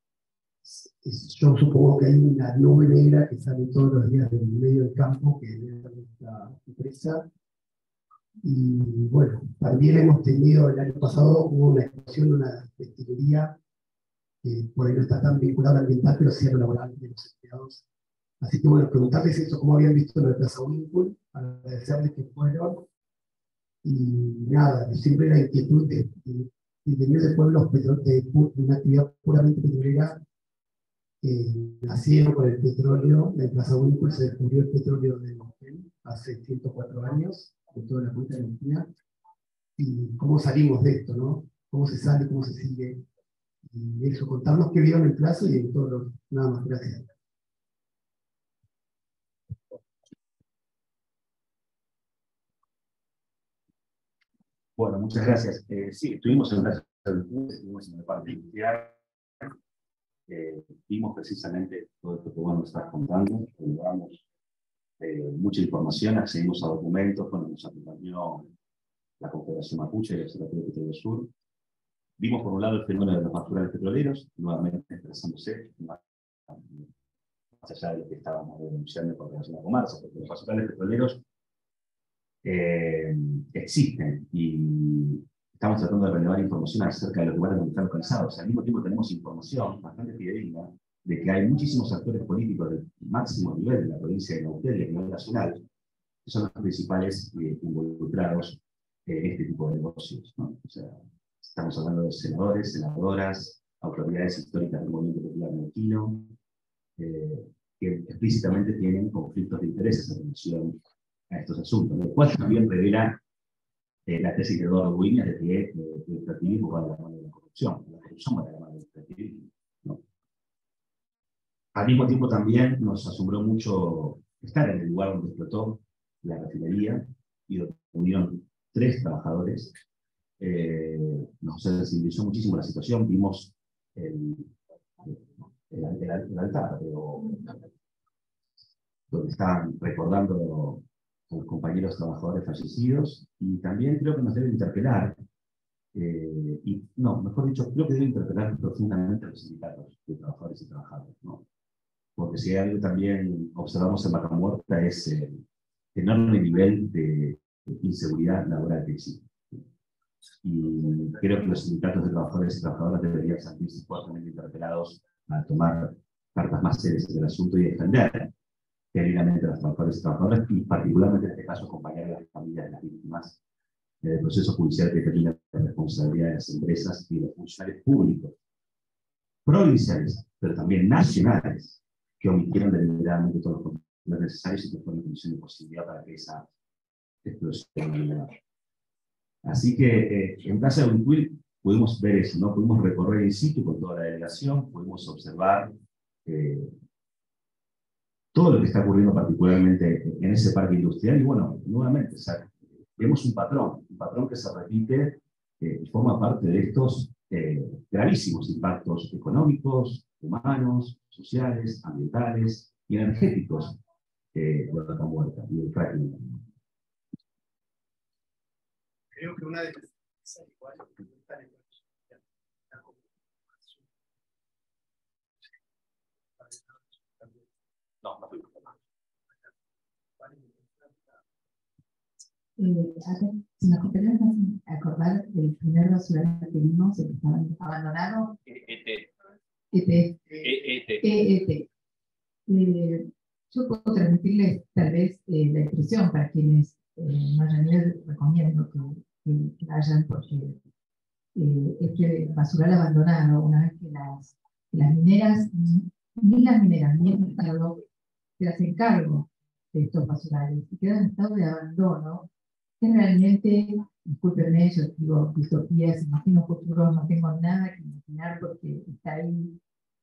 yo supongo que hay una nube negra que sale todos los días del medio del campo, que es nuestra empresa. Y bueno, también hemos tenido, el año pasado hubo una explosión de una destilería, que por ahí no está tan vinculada al ambiental, pero sí a lo laboral de los empleados. Así que bueno, preguntarles eso, cómo habían visto en la Plaza Winkle, agradecerles que fueron. Y nada, siempre la inquietud de venir de pueblos de una actividad puramente petrolera, nacieron con el petróleo. En Plaza Winkle se descubrió el petróleo de Neuquén hace 104 años, de toda la cuenca de Neuquén. Y cómo salimos de esto, ¿no? Cómo se sale, cómo se sigue. Y eso, contarnos qué vieron en Plaza y en todo lo. Nada más, gracias. Bueno, muchas gracias. Sí, estuvimos en la estuvimos en el parque industrial, vimos precisamente todo esto que vos nos estás contando, llevamos mucha información, accedimos a documentos, bueno, nos acompañó la Confederación Mapuche y el Observatorio Petrolero Sur. Vimos por un lado el fenómeno de los basurales petroleros, nuevamente expresándose, más allá de lo que estábamos denunciando con relación a Comarsa, porque los basurales petroleros existen y estamos tratando de relevar información acerca de los lugares donde están localizados. Al mismo tiempo tenemos información bastante fidedigna de que hay muchísimos actores políticos del máximo nivel de la provincia de Neuquén y a nivel nacional que son los principales involucrados en este tipo de negocios, ¿no? O sea, estamos hablando de senadores, senadoras, autoridades históricas del movimiento popular neuquino, que explícitamente tienen conflictos de intereses en relación a estos asuntos, lo cual también revela la tesis de Eduardo Buiñas de que el extractivismo va de la mano de la corrupción va de la mano del extractivismo, ¿no? Al mismo tiempo también nos asombró mucho estar en el lugar donde explotó la refinería y donde murieron 3 trabajadores. Nos sensibilizó muchísimo la situación, vimos el altar, donde estaban recordando a los compañeros trabajadores fallecidos, y también creo que nos debe interpelar, y no, mejor dicho, creo que debe interpelar profundamente a los sindicatos de trabajadores y trabajadoras, ¿no? Porque si hay algo también observamos en Vaca Muerta es el enorme nivel de inseguridad laboral que existe. Y creo que los sindicatos de trabajadores y trabajadoras deberían sentirse fuertemente interpelados a tomar cartas más serias en el asunto y defender genuinamente a los trabajadores y trabajadoras, y particularmente en este caso acompañar a las familias de las víctimas del proceso judicial que termina la responsabilidad de las empresas y de los funcionarios públicos, provinciales, pero también nacionales, que omitieron deliberadamente todos los controles necesarios y que fueron condición de posibilidad para que esa explosión. Así que en Plaza de Winkle pudimos ver eso, ¿no? Pudimos recorrer in situ con toda la delegación, pudimos observar todo lo que está ocurriendo particularmente en ese parque industrial, y bueno, nuevamente, o sea, vemos un patrón que se repite y forma parte de estos gravísimos impactos económicos, humanos, sociales, ambientales y energéticos de Vaca Muerta y del fracking. Creo que una de las cosas igual que están en No fui. Si nos podemos acordar del primer basural que vimos, el que estaba abandonado. Yo puedo transmitirles tal vez la impresión para quienes no hayan ido, recomiendo que vayan, porque es que el basural abandonado, una vez que las mineras ni las mineras ni el Estado se hacen cargo de estos basurales y quedan en estado de abandono, que realmente, discúlpenme, yo digo distopías, imagino futuros, no tengo nada que imaginar porque está ahí.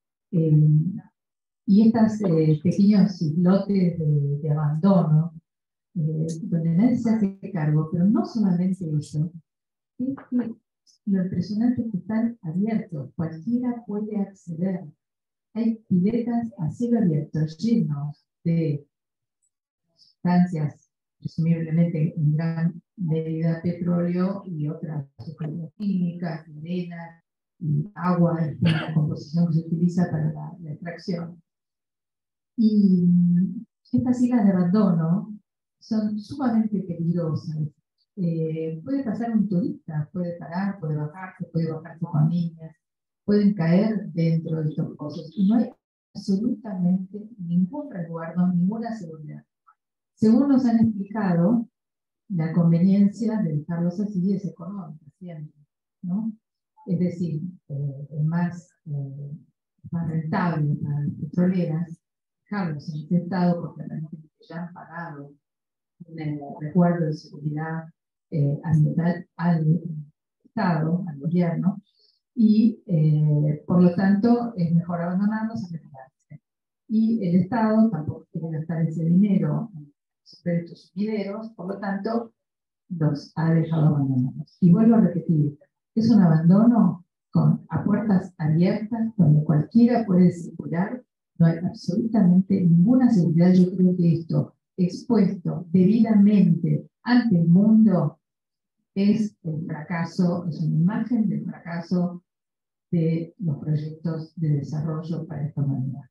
Y estos pequeños islotes de abandono, donde nadie se hace cargo, pero no solamente eso, es que lo impresionante es que están abiertos, cualquiera puede acceder. Hay piletas a cielo abierto llenos de sustancias, presumiblemente en gran medida petróleo y otras sustancias químicas, arena y agua, en la composición que se utiliza para la extracción. Y estas islas de abandono son sumamente peligrosas. Puede pasar un turista, puede parar, puede bajarse con niñas, pueden caer dentro de estos pozos y no hay absolutamente ningún resguardo, ninguna seguridad. Según nos han explicado, la conveniencia de dejarlos así es económica siempre, ¿no? Es decir, es más rentable para las petroleras dejarlos en este estado porque realmente ya han pagado un resguardo de seguridad ambiental al Estado, al gobierno, y por lo tanto es mejor abandonarlos a retirarse. Y el Estado tampoco quiere gastar ese dinero sobre estos sumideros, por lo tanto los ha dejado abandonados. Y vuelvo a repetir, es un abandono a puertas abiertas, donde cualquiera puede circular, no hay absolutamente ninguna seguridad. Yo creo que esto, expuesto debidamente ante el mundo, es el fracaso, es una imagen del fracaso de los proyectos de desarrollo para esta humanidad.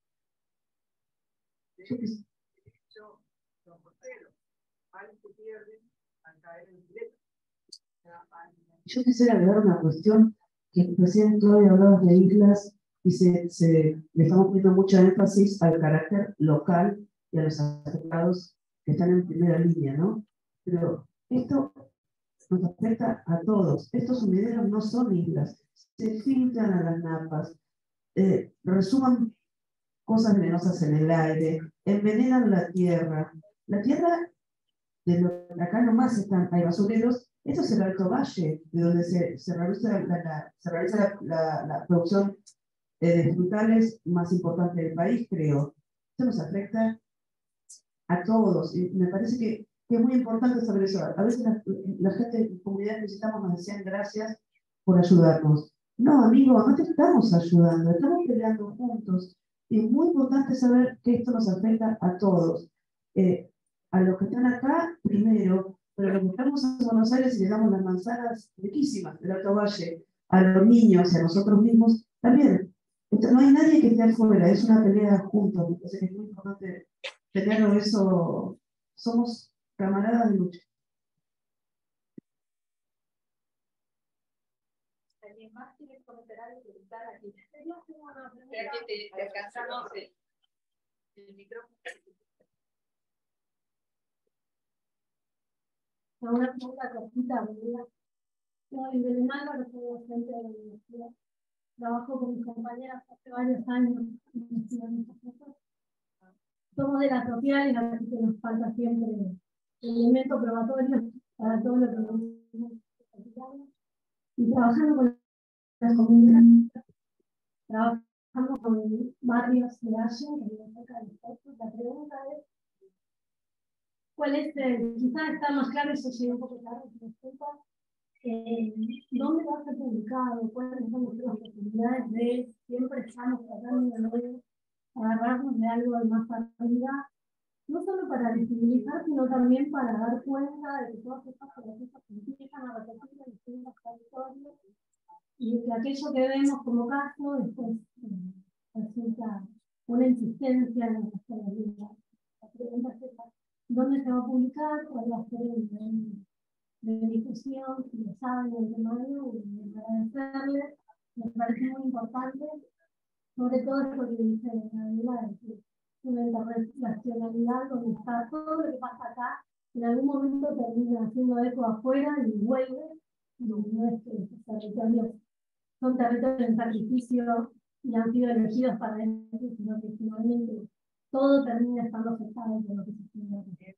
Yo quisiera agregar una cuestión que recién Claudia hablaba de islas y le estamos poniendo mucho énfasis al carácter local y a los afectados que están en primera línea, ¿no? Pero esto nos afecta a todos. Estos sumideros no son islas, se filtran a las napas, resuman cosas venenosas en el aire, envenenan la tierra. La tierra, acá nomás hay basureros. Esto es el Alto Valle, de donde se realiza la producción de frutales más importante del país, creo. Esto nos afecta a todos, y me parece que es muy importante saber eso. A veces la gente en comunidades que visitamos nos decían gracias por ayudarnos. No, amigo, no te estamos ayudando, estamos peleando juntos. Y es muy importante saber que esto nos afecta a todos. A los que están acá, primero, pero a los que estamos en Buenos Aires y le damos las manzanas riquísimas del Alto Valle, a los niños y a nosotros mismos, también. No hay nadie que esté afuera, es una pelea juntos. Me parece que es muy importante tenerlo eso. Somos camaradas de lucha. ¿Alguien más quiere comentar algo? Preguntar aquí. Te alcanzamos el micrófono. Una pregunta cortita, ¿verdad? No, en Belén Álvaro soy docente de la universidad. Trabajo con mis compañeras hace varios años investigando estas cosas. Somos de la social y a veces nos falta siempre el elemento probatorio para todo lo que nos y trabajando con las comunidades, trabajamos con barrios de Allen, que viven cerca de nosotros. La pregunta es, ¿cuál es, quizás está más claro, eso llega un poco tarde, disculpa, ¿dónde va a ser publicado? ¿Cuáles son las oportunidades de siempre estamos tratando de agarrarnos de algo de más arriba? No solo para visibilizar, sino también para dar cuenta de que todas estas cosas se empiezan a repetir en distintos territorios y que aquello que vemos como caso después resulta una insistencia en nuestra vida. La pregunta es esta: ¿dónde se va a publicar? ¿Cuál va a ser el nivel de difusión? Si lo saben de antemano, y agradecerles. Me parece muy importante, sobre todo porque dice Gabriela, una interrelacionalidad donde está todo lo que pasa acá, en algún momento termina haciendo eco afuera y vuelve, y no es que esos territorios son territorios en sacrificio y han sido elegidos para eso, sino que finalmente todo termina estando afectado por lo que se tiene.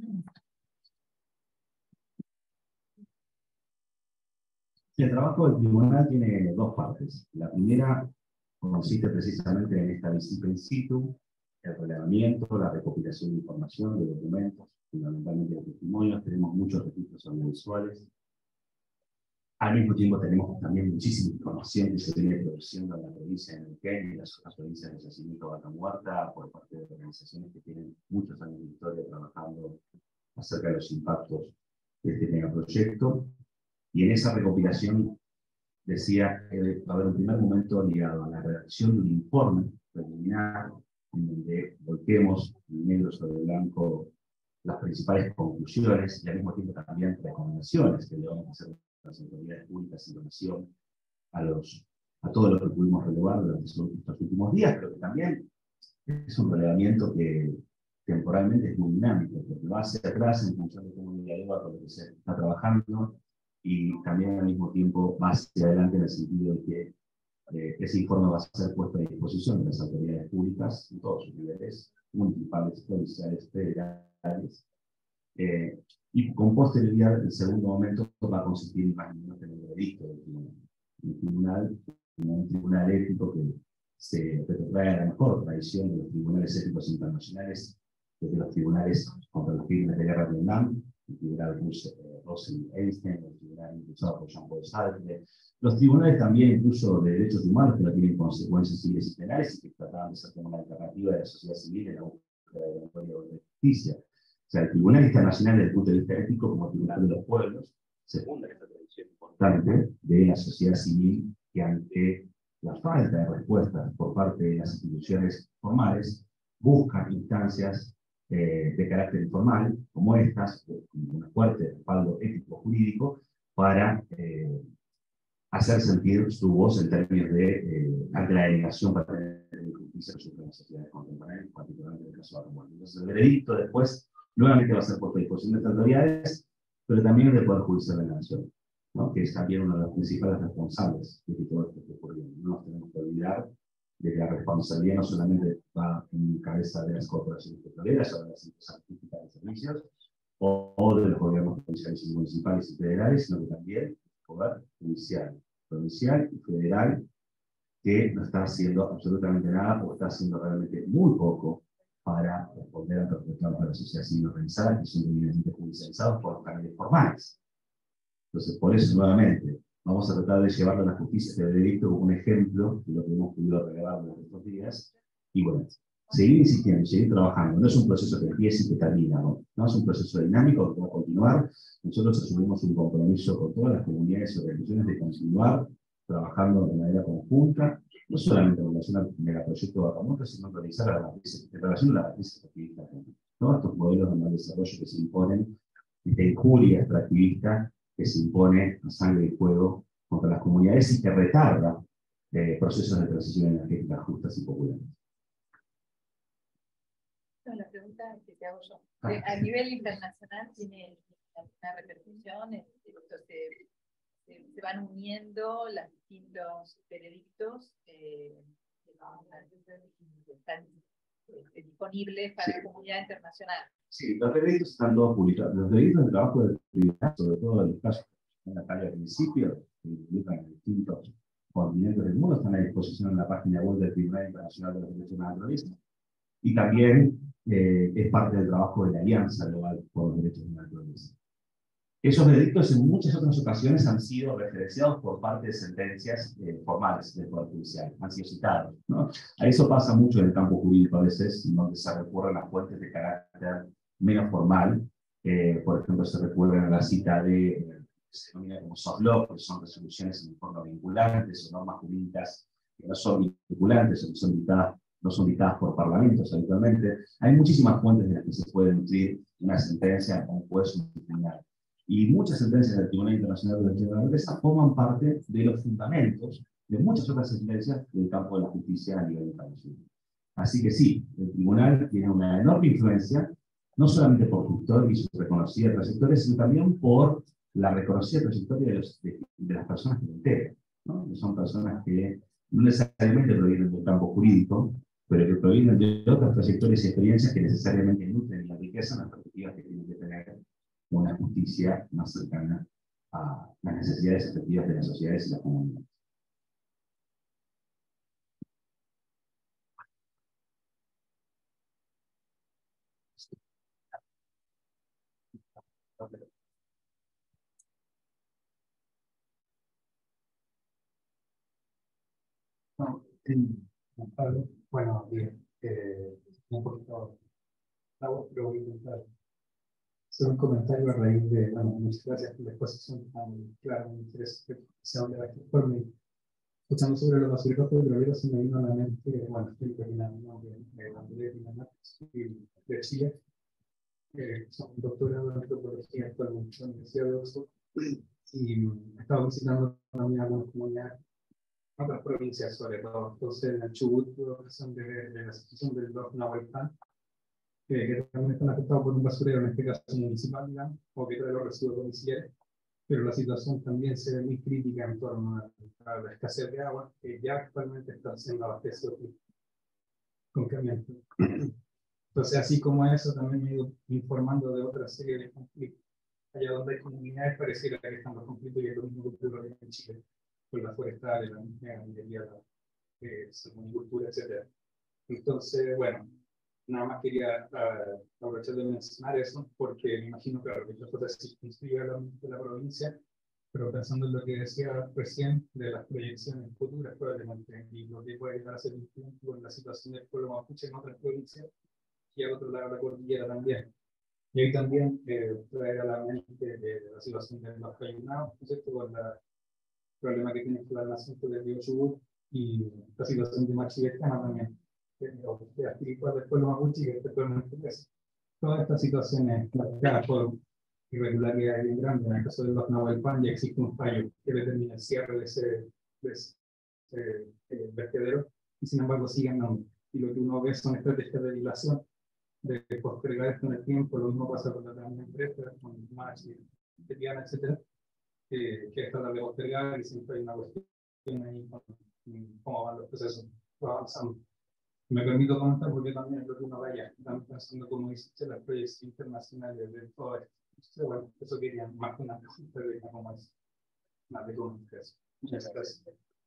El trabajo del tribunal tiene dos partes. La primera consiste precisamente en esta visita in situ, el relevamiento, la recopilación de información, de documentos, fundamentalmente de testimonios. Tenemos muchos registros audiovisuales. Al mismo tiempo tenemos también muchísima información que se viene produciendo en la provincia de Neuquén y en las otras provincias de Yacimiento Vaca Muerta por parte de organizaciones que tienen muchos años de historia trabajando acerca de los impactos de este megaproyecto. Y en esa recopilación, decía, va a haber un primer momento ligado a la redacción de un informe preliminar, en donde volquemos negro sobre blanco las principales conclusiones y al mismo tiempo también recomendaciones que le vamos a hacer a las autoridades públicas en relación a todo lo que pudimos relevar durante estos últimos días, pero que también es un relevamiento que temporalmente es muy dinámico, porque va hacia atrás en función de cómo dialoga con lo que se está trabajando, y también al mismo tiempo va hacia adelante en el sentido de que ese informe va a ser puesto a disposición de las autoridades públicas en todos sus niveles, municipales, provinciales, federales, y con posterioridad el segundo momento va a consistir más en el veredicto del tribunal. Un tribunal ético que se retrotrae a la mejor tradición de los tribunales éticos internacionales, desde los tribunales contra los crímenes de guerra de Vietnam, el tribunal Russell-Einstein, el tribunal impulsado por Jean-Paul Sartre, los tribunales también incluso de derechos humanos que no tienen consecuencias civiles y penales y que trataban de ser como una alternativa de la sociedad civil en la búsqueda de la memoria de justicia. O sea, el Tribunal Internacional desde el punto de vista ético como Tribunal de los Pueblos se funda en esta tradición importante de la sociedad civil que ante la falta de respuestas por parte de las instituciones formales busca instancias de carácter informal, como estas, con un fuerte respaldo ético-jurídico, para hacer sentir su voz en términos de ante la denegación para tener justicia sobre las sociedades contemporáneas, particularmente en el caso de la muerte. Entonces, el veredicto después nuevamente va a ser puesto a disposición de estas autoridades, pero también del Poder Judicial de la Nación, ¿no? Que es también uno de los principales responsables de que todo esto esté ocurriendo. No nos tenemos que olvidar de que la responsabilidad no solamente va en cabeza de las corporaciones petroleras o de las empresas públicas de servicios o de los gobiernos provinciales y municipales y federales, sino que también el poder judicial, provincial y federal, que no está haciendo absolutamente nada o está haciendo realmente muy poco para responder a los reclamos de la sociedad civil organizada, que son evidentemente judicializados por los canales formales. Entonces, por eso, nuevamente, vamos a tratar de llevarlo a la justicia este veredicto como un ejemplo de lo que hemos podido relevar durante estos días. Y bueno, seguir insistiendo, seguir trabajando. No es un proceso que empiece y que termina, no es un proceso dinámico que va a continuar. Nosotros asumimos un compromiso con todas las comunidades y organizaciones de continuar trabajando de manera conjunta, no solamente en relación al megaproyecto de Vaca Muerta, sino en relación a la matriz extractivista. Todos estos modelos de mal desarrollo que se imponen, esta injuria extractivista que se impone a sangre y fuego contra las comunidades y que retarda procesos de transición energética justas y populares. La pregunta que te hago yo. A nivel internacional, ¿tiene alguna repercusión? Se van uniendo los distintos veredictos que están disponibles para la comunidad internacional. Sí, los veredictos están todos publicados. Los veredictos del trabajo del tribunal, sobre todo en los casos que están al principio, que involucran en distintos continentes del mundo, están a disposición en la página web del Tribunal Internacional de los Derechos de la Naturaleza. Y también es parte del trabajo de la Alianza Global por los Derechos de la Naturaleza. Esos veredictos en muchas otras ocasiones han sido referenciados por parte de sentencias formales del Poder Judicial, han sido citados, ¿no? A eso pasa mucho en el campo jurídico a veces, donde se recurren a fuentes de carácter menos formal. Por ejemplo, se recurren a la cita de se denomina como soft law, que son resoluciones en forma vinculantes o normas jurídicas que no son vinculantes o que no son dictadas por parlamentos habitualmente. Hay muchísimas fuentes de las que se puede nutrir una sentencia o un juez o un tribunal. Y muchas sentencias del Tribunal Internacional de los Derechos de la Naturaleza forman parte de los fundamentos de muchas otras sentencias del campo de la justicia a nivel internacional. Así que sí, el tribunal tiene una enorme influencia, no solamente por su historia y su reconocida trayectoria, sino también por la reconocida trayectoria de las personas que lo integran, ¿no? Son personas que no necesariamente provienen del campo jurídico, pero que provienen de otras trayectorias y experiencias que necesariamente nutren la riqueza en las perspectivas que tienen que tener una justicia más cercana a las necesidades efectivas de las sociedades y las comunidades. No, bueno, bien, un poquito la voz, pero voy a intentar hacer un comentario a raíz de, bueno, muchas gracias por la exposición tan clara, muy interesante, se habla de esta forma. Escuchando sobre los basureros petroleros, se me vino a la mente, bueno, estoy terminando de Andrés de Chile, son doctorado en antropología actualmente en la Universidad de Oxford, y he estado visitando también algunas comunidades, otras provincias sobre todo. Entonces, en el Chubut tuve ocasión de ver la situación del blog Nahuelpan, que también están afectados por un basurero, en este caso municipal, digamos, o que trae los residuos domiciliarios, pero la situación también se ve muy crítica en torno a la escasez de agua, que ya actualmente está siendo abastecido con camiones. Entonces, así como eso, también me he ido informando de otra serie de conflictos. Allá donde hay comunidades, pareciera que están los conflictos y es lo mismo que ocurre en Chile, con la forestal, la minería, la salmonicultura, etc. Entonces, bueno, nada más quería aprovechar de mencionar eso, porque me imagino que la cosa se circunscribe de la provincia, pero pensando en lo que decía recién de las proyecciones futuras, probablemente, y lo que puede llegar a ser un tiempo en la situación del pueblo mapuche en otras provincias, y al otro lado de la cordillera también. Y ahí también traer a la mente la situación de los cayunados, ¿no es cierto?, con el problema que tiene con el nacimiento del río Chubut y la situación de Machilestana también, de espiritual del pueblo mapuche, que actualmente es. Todas estas situaciones planteadas por irregularidades bien grandes. En el caso de los Nahuelpan ya existe un fallo que determina el cierre de ese vertedero, y sin embargo siguen dando. Y lo que uno ve son estrategias de dilación, de postergar esto en el tiempo. Lo mismo pasa con la gran empresa, con Machi, Diana, etcétera, que es tratar de postergar, y siempre hay una cuestión ahí con cómo van los procesos avanzando. Me permito comentar porque también es lo que uno vaya pensando, como dice, las proyecciones internacionales de todo esto. Entonces, bueno, eso quería más que una pregunta de cómo es más de comunicación. Muchas gracias.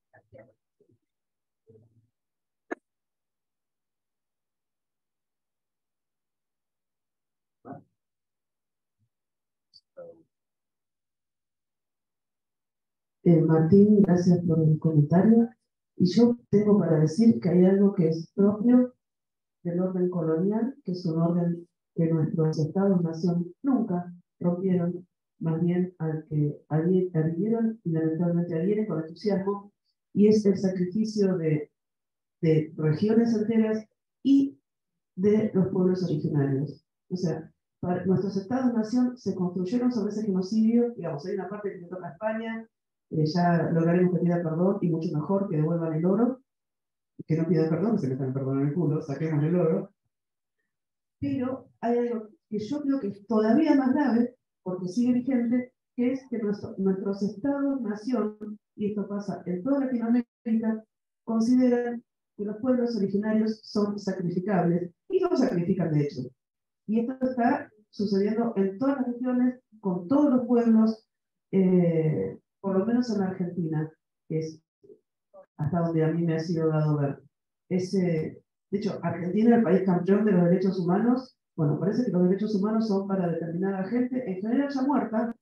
Martín, gracias por el comentario. Y yo tengo para decir que hay algo que es propio del orden colonial, que es un orden que nuestros estados-nación nunca rompieron, más bien al que adhirieron y lamentablemente adhieren con entusiasmo, y es el sacrificio de regiones enteras y de los pueblos originarios. O sea, nuestros estados-nación se construyeron sobre ese genocidio. Digamos, hay una parte que le toca a España, ya lograremos que pida perdón, y mucho mejor que devuelvan el oro, que no pidan perdón, que se metan el perdón en el culo, saquemos el oro. Pero hay algo que yo creo que es todavía más grave, porque sigue vigente, que es que nuestros estados-nación, y esto pasa en toda Latinoamérica, consideran que los pueblos originarios son sacrificables, y no sacrifican de hecho. Y esto está sucediendo en todas las regiones, con todos los pueblos, por lo menos en Argentina, que es hasta donde a mí me ha sido dado ver. De hecho, Argentina, el país campeón de los derechos humanos, bueno, parece que los derechos humanos son para determinada gente, en general ya muerta,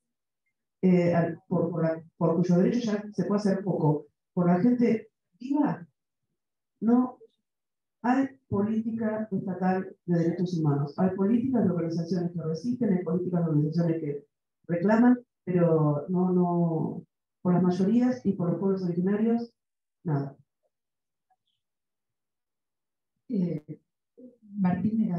por cuyo derecho ya se puede hacer poco. Por la gente viva, no hay política estatal de derechos humanos. Hay políticas de organizaciones que resisten, hay políticas de organizaciones que reclaman, pero no, por las mayorías y por los pueblos originarios, nada. Martín,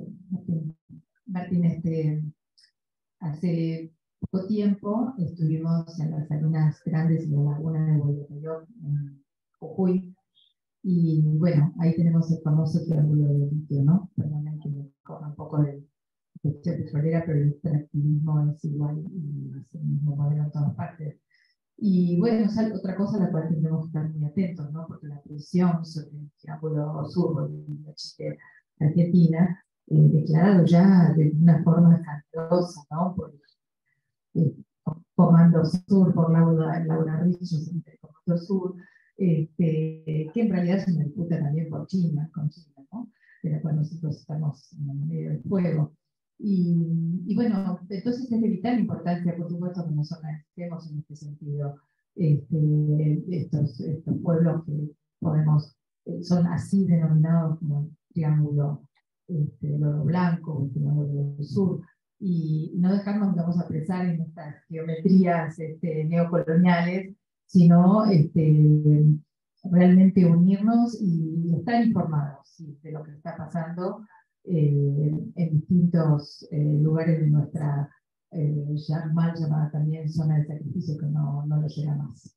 hace poco tiempo estuvimos en las salinas grandes y la laguna de Huaycayo, en Jujuy, y bueno, ahí tenemos el famoso triángulo de litio, ¿no? Perdonen que me corra un poco de cuestión petrolera, pero el extractivismo es igual y es el mismo modelo en todas partes. Y bueno, es otra cosa a la cual tenemos que estar muy atentos, ¿no? Porque la presión sobre el Triángulo Sur y la Chile Argentina, declarado ya de una forma escandalosa, ¿no? Por Comando Sur, por Laura Richos, entre Comando Sur, que en realidad se me disputa también por China, con China, ¿no? De la cual nosotros estamos en medio del fuego. Y bueno, entonces es de vital importancia, por supuesto, que nos organicemos en este sentido. Estos pueblos que podemos, son así denominados como el Triángulo del Oro Blanco, el Triángulo del Sur, y no dejarnos, digamos, apresar en estas geometrías neocoloniales, sino realmente unirnos y estar informados, ¿sí?, de lo que está pasando en distintos lugares de nuestra ya mal llamada también zona de sacrificio, que no lo llega más.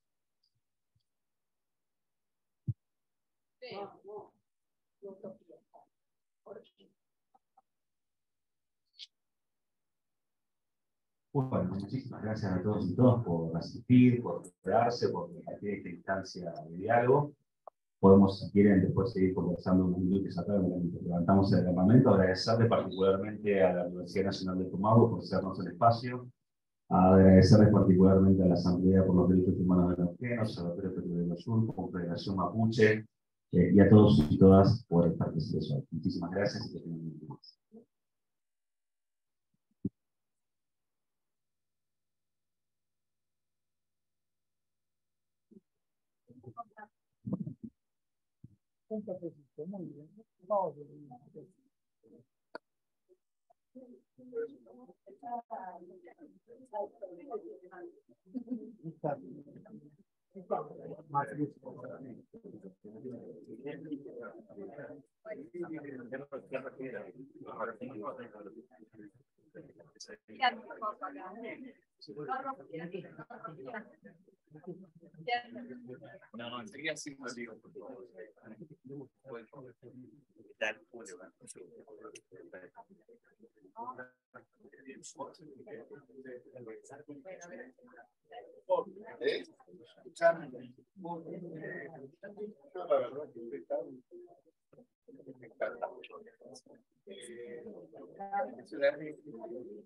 Bueno, muchísimas gracias a todos y todas por asistir, por quedarse, por compartir esta instancia de diálogo. Podemos, si quieren, después seguir conversando unos minutos acá, mientras levantamos el campamento. Agradecerle particularmente a la Universidad Nacional de Tumaco por hacernos el espacio. Agradecerles particularmente a la Asamblea por los Derechos Humanos de Neuquén, Observatorio Petrolero Sur, Confederación Mapuche, y a todos y todas por estar presentes hoy. Muchísimas gracias y que tengan un buen día. Muy bien. Vamos a ver. No, enseguida sí lo digo.